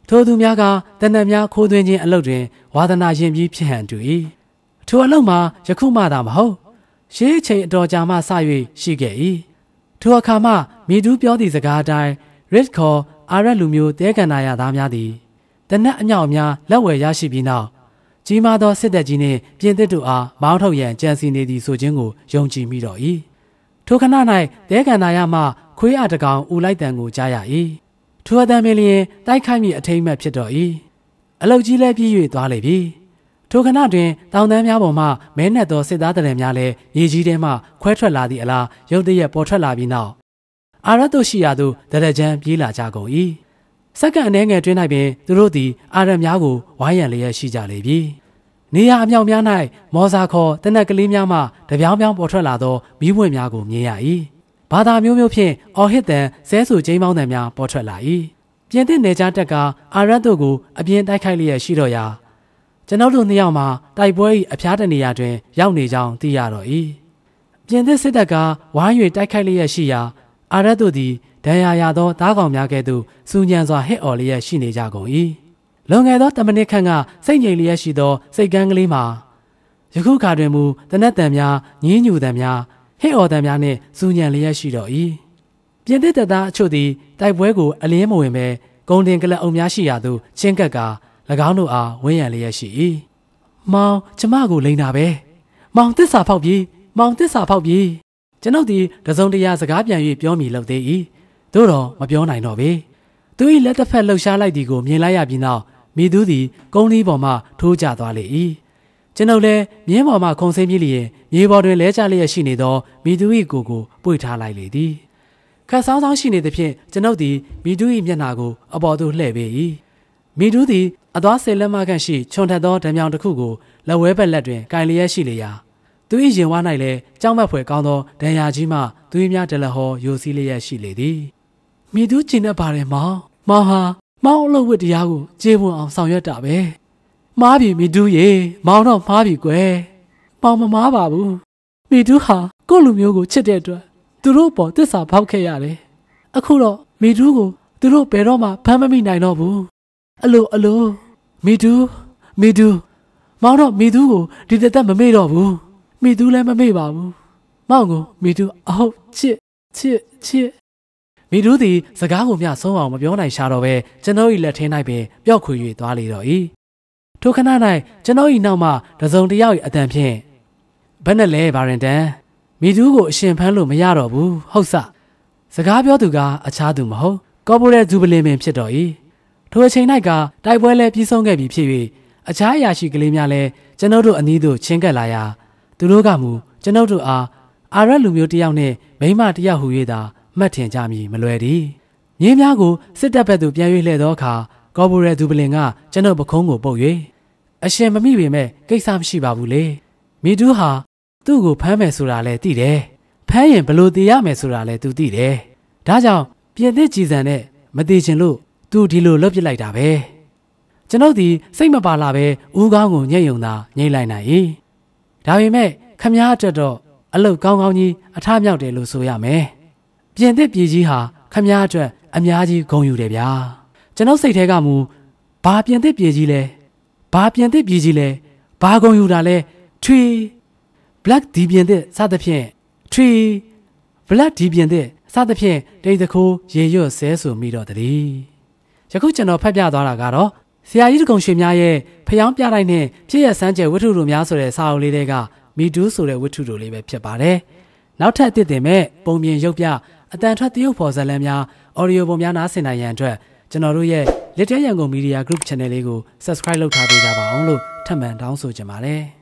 ထိုသူများကတနက်များခိုးသွင်းခြင်းအလုပ်တွင်ဝါသနာရင်ပြီးဖြစ်ဟန်တူ၏ထိုအလုပ်မှာယခုမှသာမဟုတ်ရှေးအချိန်အတော်ကြာမှစ၍ရှိခဲ့၏ထိုအခါမှမိတူးပြောသည့်စကားအတိုင်း Red ခေါ်အာရက်လူမျိုးတဲကန်နာရသားများသည်တနက်အမြောက်အများလက်ဝယ်ရရှိပြီးနောက်ကြီးမားသောစစ်တပ်ကြီးနှင့်ပြင်သစ်တို့အားမောင်းထုတ်ရန်ကြံစည်နေသည်ဆိုခြင်းကိုယုံကြည်မိတော့၏ထိုခဏ၌တဲကန်နာရမှခွေးအတကောင်ဦးလိုက်တံကိုကြားရ၏ထိုအတံပင်လျင်တိုက်ခိုက်မိအထိမ့်မှတ်ဖြစ်တော့၏အလုတ်ကြီးလည်းပြည့်၍သွားလေပြီထိုခဏတွင်တောင်တန်းများပေါ်မှမဲနှက်သောစစ်သားတရံများလည်းမြေကြီးထဲမှခွဲထွက်လာသည့်အလားရုတ်တရက်ပေါ်ထွက်လာပြီးနောက်အာရတ်တို့ရှိရာသို့ဒရကြံပြေးလာကြကုန်၏စက္ကန့်အနည်းငယ်တွင်၌ပင်သူတို့သည်အာရတ်များကိုဝိုင်းရန်လျက်ရှိကြလေပြီနေရာအမြောက်များ၌မော်စာခေါ်တနက်ကလေးများမှတပြောင်းပြောင်းပေါ်ထွက်လာသောမီးဝင့်များကိုမြင်ရ၏ဘာသာမျိုးမျိုးဖြင့်အော်ဟစ်တန်ဆဲဆူကျင်းပေါင်းတန်များပေါ်ထွက်လာ၏ပြင်သစ်နေကြားတပ်ကအာရတ်တို့ကိုအပြင်းတိုက်ခိုက်လျက်ရှိတော့ရာကျွန်ုပ်တို့နှစ်ယောက်မှတိုက်ပွဲ၏အဖျားတနေရာတွင်ရောက်နေကြောင်းသိရတော့၏ပြင်သစ်စစ်တပ်ကဝိုင်း၍တိုက်ခိုက်လျက်ရှိရာအာရတ်တို့သည်ဒဏ်ရာရသောသားကောင်များကဲ့သို့စူညံစွာဟစ်အော်လျက်ရှိနေကြကုန်၏လွန်ခဲ့သောတမနစ်ခန့်ကစိတ်ငြိမ်လျက်ရှိသောစိတ်ကန်းကလေးမှာယခုခါတွင်မူတနက်တန်များညင်းညူတန်များဟစ်အော်တန်များနှင့်စူညံလျက်ရှိတော့၏ပြင်သစ်တပ်သားအချို့သည်တိုက်ပွဲကိုအလင်းမဝင်ပဲဂုံတင်ကလပ်အုံများရှိရာသို့ချင်းကပ်ကာ၎င်းတို့အားဝန်းရံလျက်ရှိ၏မောင်ကျမကိုလိန်တာပဲမောင်သစ္စာဖောက်ပြီးမောင်သစ္စာဖောက်ပြီးကျွန်ုပ်သည်တစုံတရာစကားပြန်၍ပြောမိလို့သေး၏သို့တော့မပြောနိုင်တော့ပေသူ၏လက်တစ်ဖက်လှုပ်ရှားလိုက်သည်ကိုမြင်လိုက်ရပြီးနောက်မိသူသည်ကုန်းလေးပေါ်မှထိုးကျသွားလေ၏ကျွန်ုပ်လည်းမြင်းပေါ်မှခုန်ဆင်းပြေးလျင်မြေပေါ်တွင်လဲကျလျက်ရှိနေသောမိသူ၏ကိုယ်ကိုပွေထားလိုက်လေသည်ခတ်ဆောင်းဆောင်းရှိနေသဖြင့်ကျွန်ုပ်သည်မိသူ၏မျက်နှာကိုအပေါ်သို့လှည့်ပေ၏မိသူသည်အသွားစေလက်မခန့်ရှိခြုံထက်သောဓမြောင်တစ်ခုကိုလက်ဝဲဘက်လက်တွင်ကင်လျက်ရှိလေရာသူ၏ရင်ဝါ၌လည်းကြောက်မက်ဖွယ်ကောင်းသောဒဏ်ရာကြီးမှသူ၏များတလဟောယိုစီးလျက်ရှိလေသည်မိသူကျင်တတ်ပါတယ်မောင်မောင်ဟာမောင်အလုပ်ဝတ်တရားကိုကြေးပွန်အောင်ဆောင်ရွက်တာပဲမားပြီမိသူရေမောင်တော့မားပြီကွယ်မောင်မမားပါဘူးမိသူဟာကိုယ့်လူမျိုးကိုချစ်တဲ့အတွက်သူတို့ပေါ်တစ္ဆာဖောက်ခဲ့ရတယ်အခုတော့မိသူကိုသူတို့ဘယ်တော့မှဖမ်းမမိနိုင်တော့ဘူးအလိုအလိုမိသူမိသူမောင်တော့မိသူကိုဒီတသက်မမေ့တော့ဘူးမိသူလည်းမမေ့ပါဘူးမောင်ကိုမိသူအဟုတ်ချစ်ချစ်ချစ်မိသူသည်စကားကိုမျှဆုံးအောင်မပြောနိုင်ရှာတော့ပဲကျွန်တော်၏လက်ထဲ၌ပင်ပျောက်ခွေ၍သွားလေတော့၏ထိုခဏ၌ကျွန်တော်၏နောက်မှတစုံတစ်ယောက်၏အတန်ဖြင့်ဘယ်နဲ့လဲဘာရင်တန်မိသူကိုအရှင်ဖမ်းလို့မရတော့ဘူးဟုတ်စစကားပြောသူကအခြားသူမဟုတ်ကော်ပိုရဲဂျူဘလင်ပင်ဖြစ်တော့၏ထိုအချိန်၌ကတိုက်ပွဲလည်းပြီးဆုံးခဲ့ပြီဖြစ်၍အခြားအရာရှိကလေးများလည်းကျွန်ုပ်တို့အနီးသို့ချင်းကပ်လာရာသူတို့ကမူကျွန်ုပ်တို့အားအာရက်လူမျိုးတစ်ယောက်နှင့်မိန်းမတစ်ယောက်ဟူ၍သာမှတ်ထင်ကြမည်မလွယ်သည်မြင်းများကိုစစ်တပ်ဘက်သို့ပြန်၍လှည့်သောအခါကော်ပိုရဲဂျူဘလင်ကကျွန်ုပ်ပခုံးကိုပုတ်၍အရှင်မမိပေမဲ့ကိစ္စမရှိပါဘူးလေမိတူးဟာသူ့ကိုဖမ်းမယ်ဆိုတာလည်းသိတယ်ဖမ်းရင်ဘလို့တည်ရမယ်ဆိုတာလည်းသူသိတယ်ဒါကြောင့်ပြင်သစ်ကြည်စံနဲ့မတည်ချင်လို့သူဒီလိုလုပ်ပစ်လိုက်တာပဲကျွန်ုပ်ဒီစိတ်မပါလာပဲဦးကောင်းကိုညှိ့ယုံသာညှိ့လိုက်နိုင်၏ဒါပေမဲ့ခမားအတွက်တော့အလုတ်ကောင်းကောင်းကြီးအထမြောက်တယ်လို့ဆိုရမယ်ပြင်သစ်ပြည်ကြီးဟာခမားအတွက်အများကြီးဂုဏ်ယူတယ်ဗျာကျွန်ုပ်စိတ်ထဲကမူဘာပြင်သစ်ပြည်ကြီးလဲဘာပြင်သစ်ပြည်ကြီးလဲဘာဂုဏ်ယူတာလဲထွေ black ဒီပြင်သစ်စသဖြင့်ထွေ black ဒီပြင်သစ်စသဖြင့်တိတ်တခိုးရေရွတ်ဆဲဆိုမိတော့တည်းယခုကျွန်တော်ဖတ်ပြသွားတာကတော့ဆရာကြီးတကုံရွှေများရဲ့ဖျောင်းပြလိုက်နဲ့ဖြစ်ရစမ်းကျယ်ဝတ္ထုတို့များဆိုတဲ့စာအုပ်လေးတွေကမီဒူးဆိုတဲ့ဝတ္ထုတို့လေးပဲဖြစ်ပါတယ်နောက်ထပ်အသစ်တင်မဲ့ပုံပြင်ရုပ်ပြအတန်ထွက်တရုပ်ဖော်ဇာတ်လမ်းများအော်ဒီယိုပုံများနားဆင်နိုင်ရန်အတွက်ကျွန်တော်တို့ရဲ့ Little Yangon Media Group Channel လေးကို Subscribe လုပ်ထားပေးကြပါအောင်လို့ထပ်မံတောင်းဆိုချင်ပါတယ်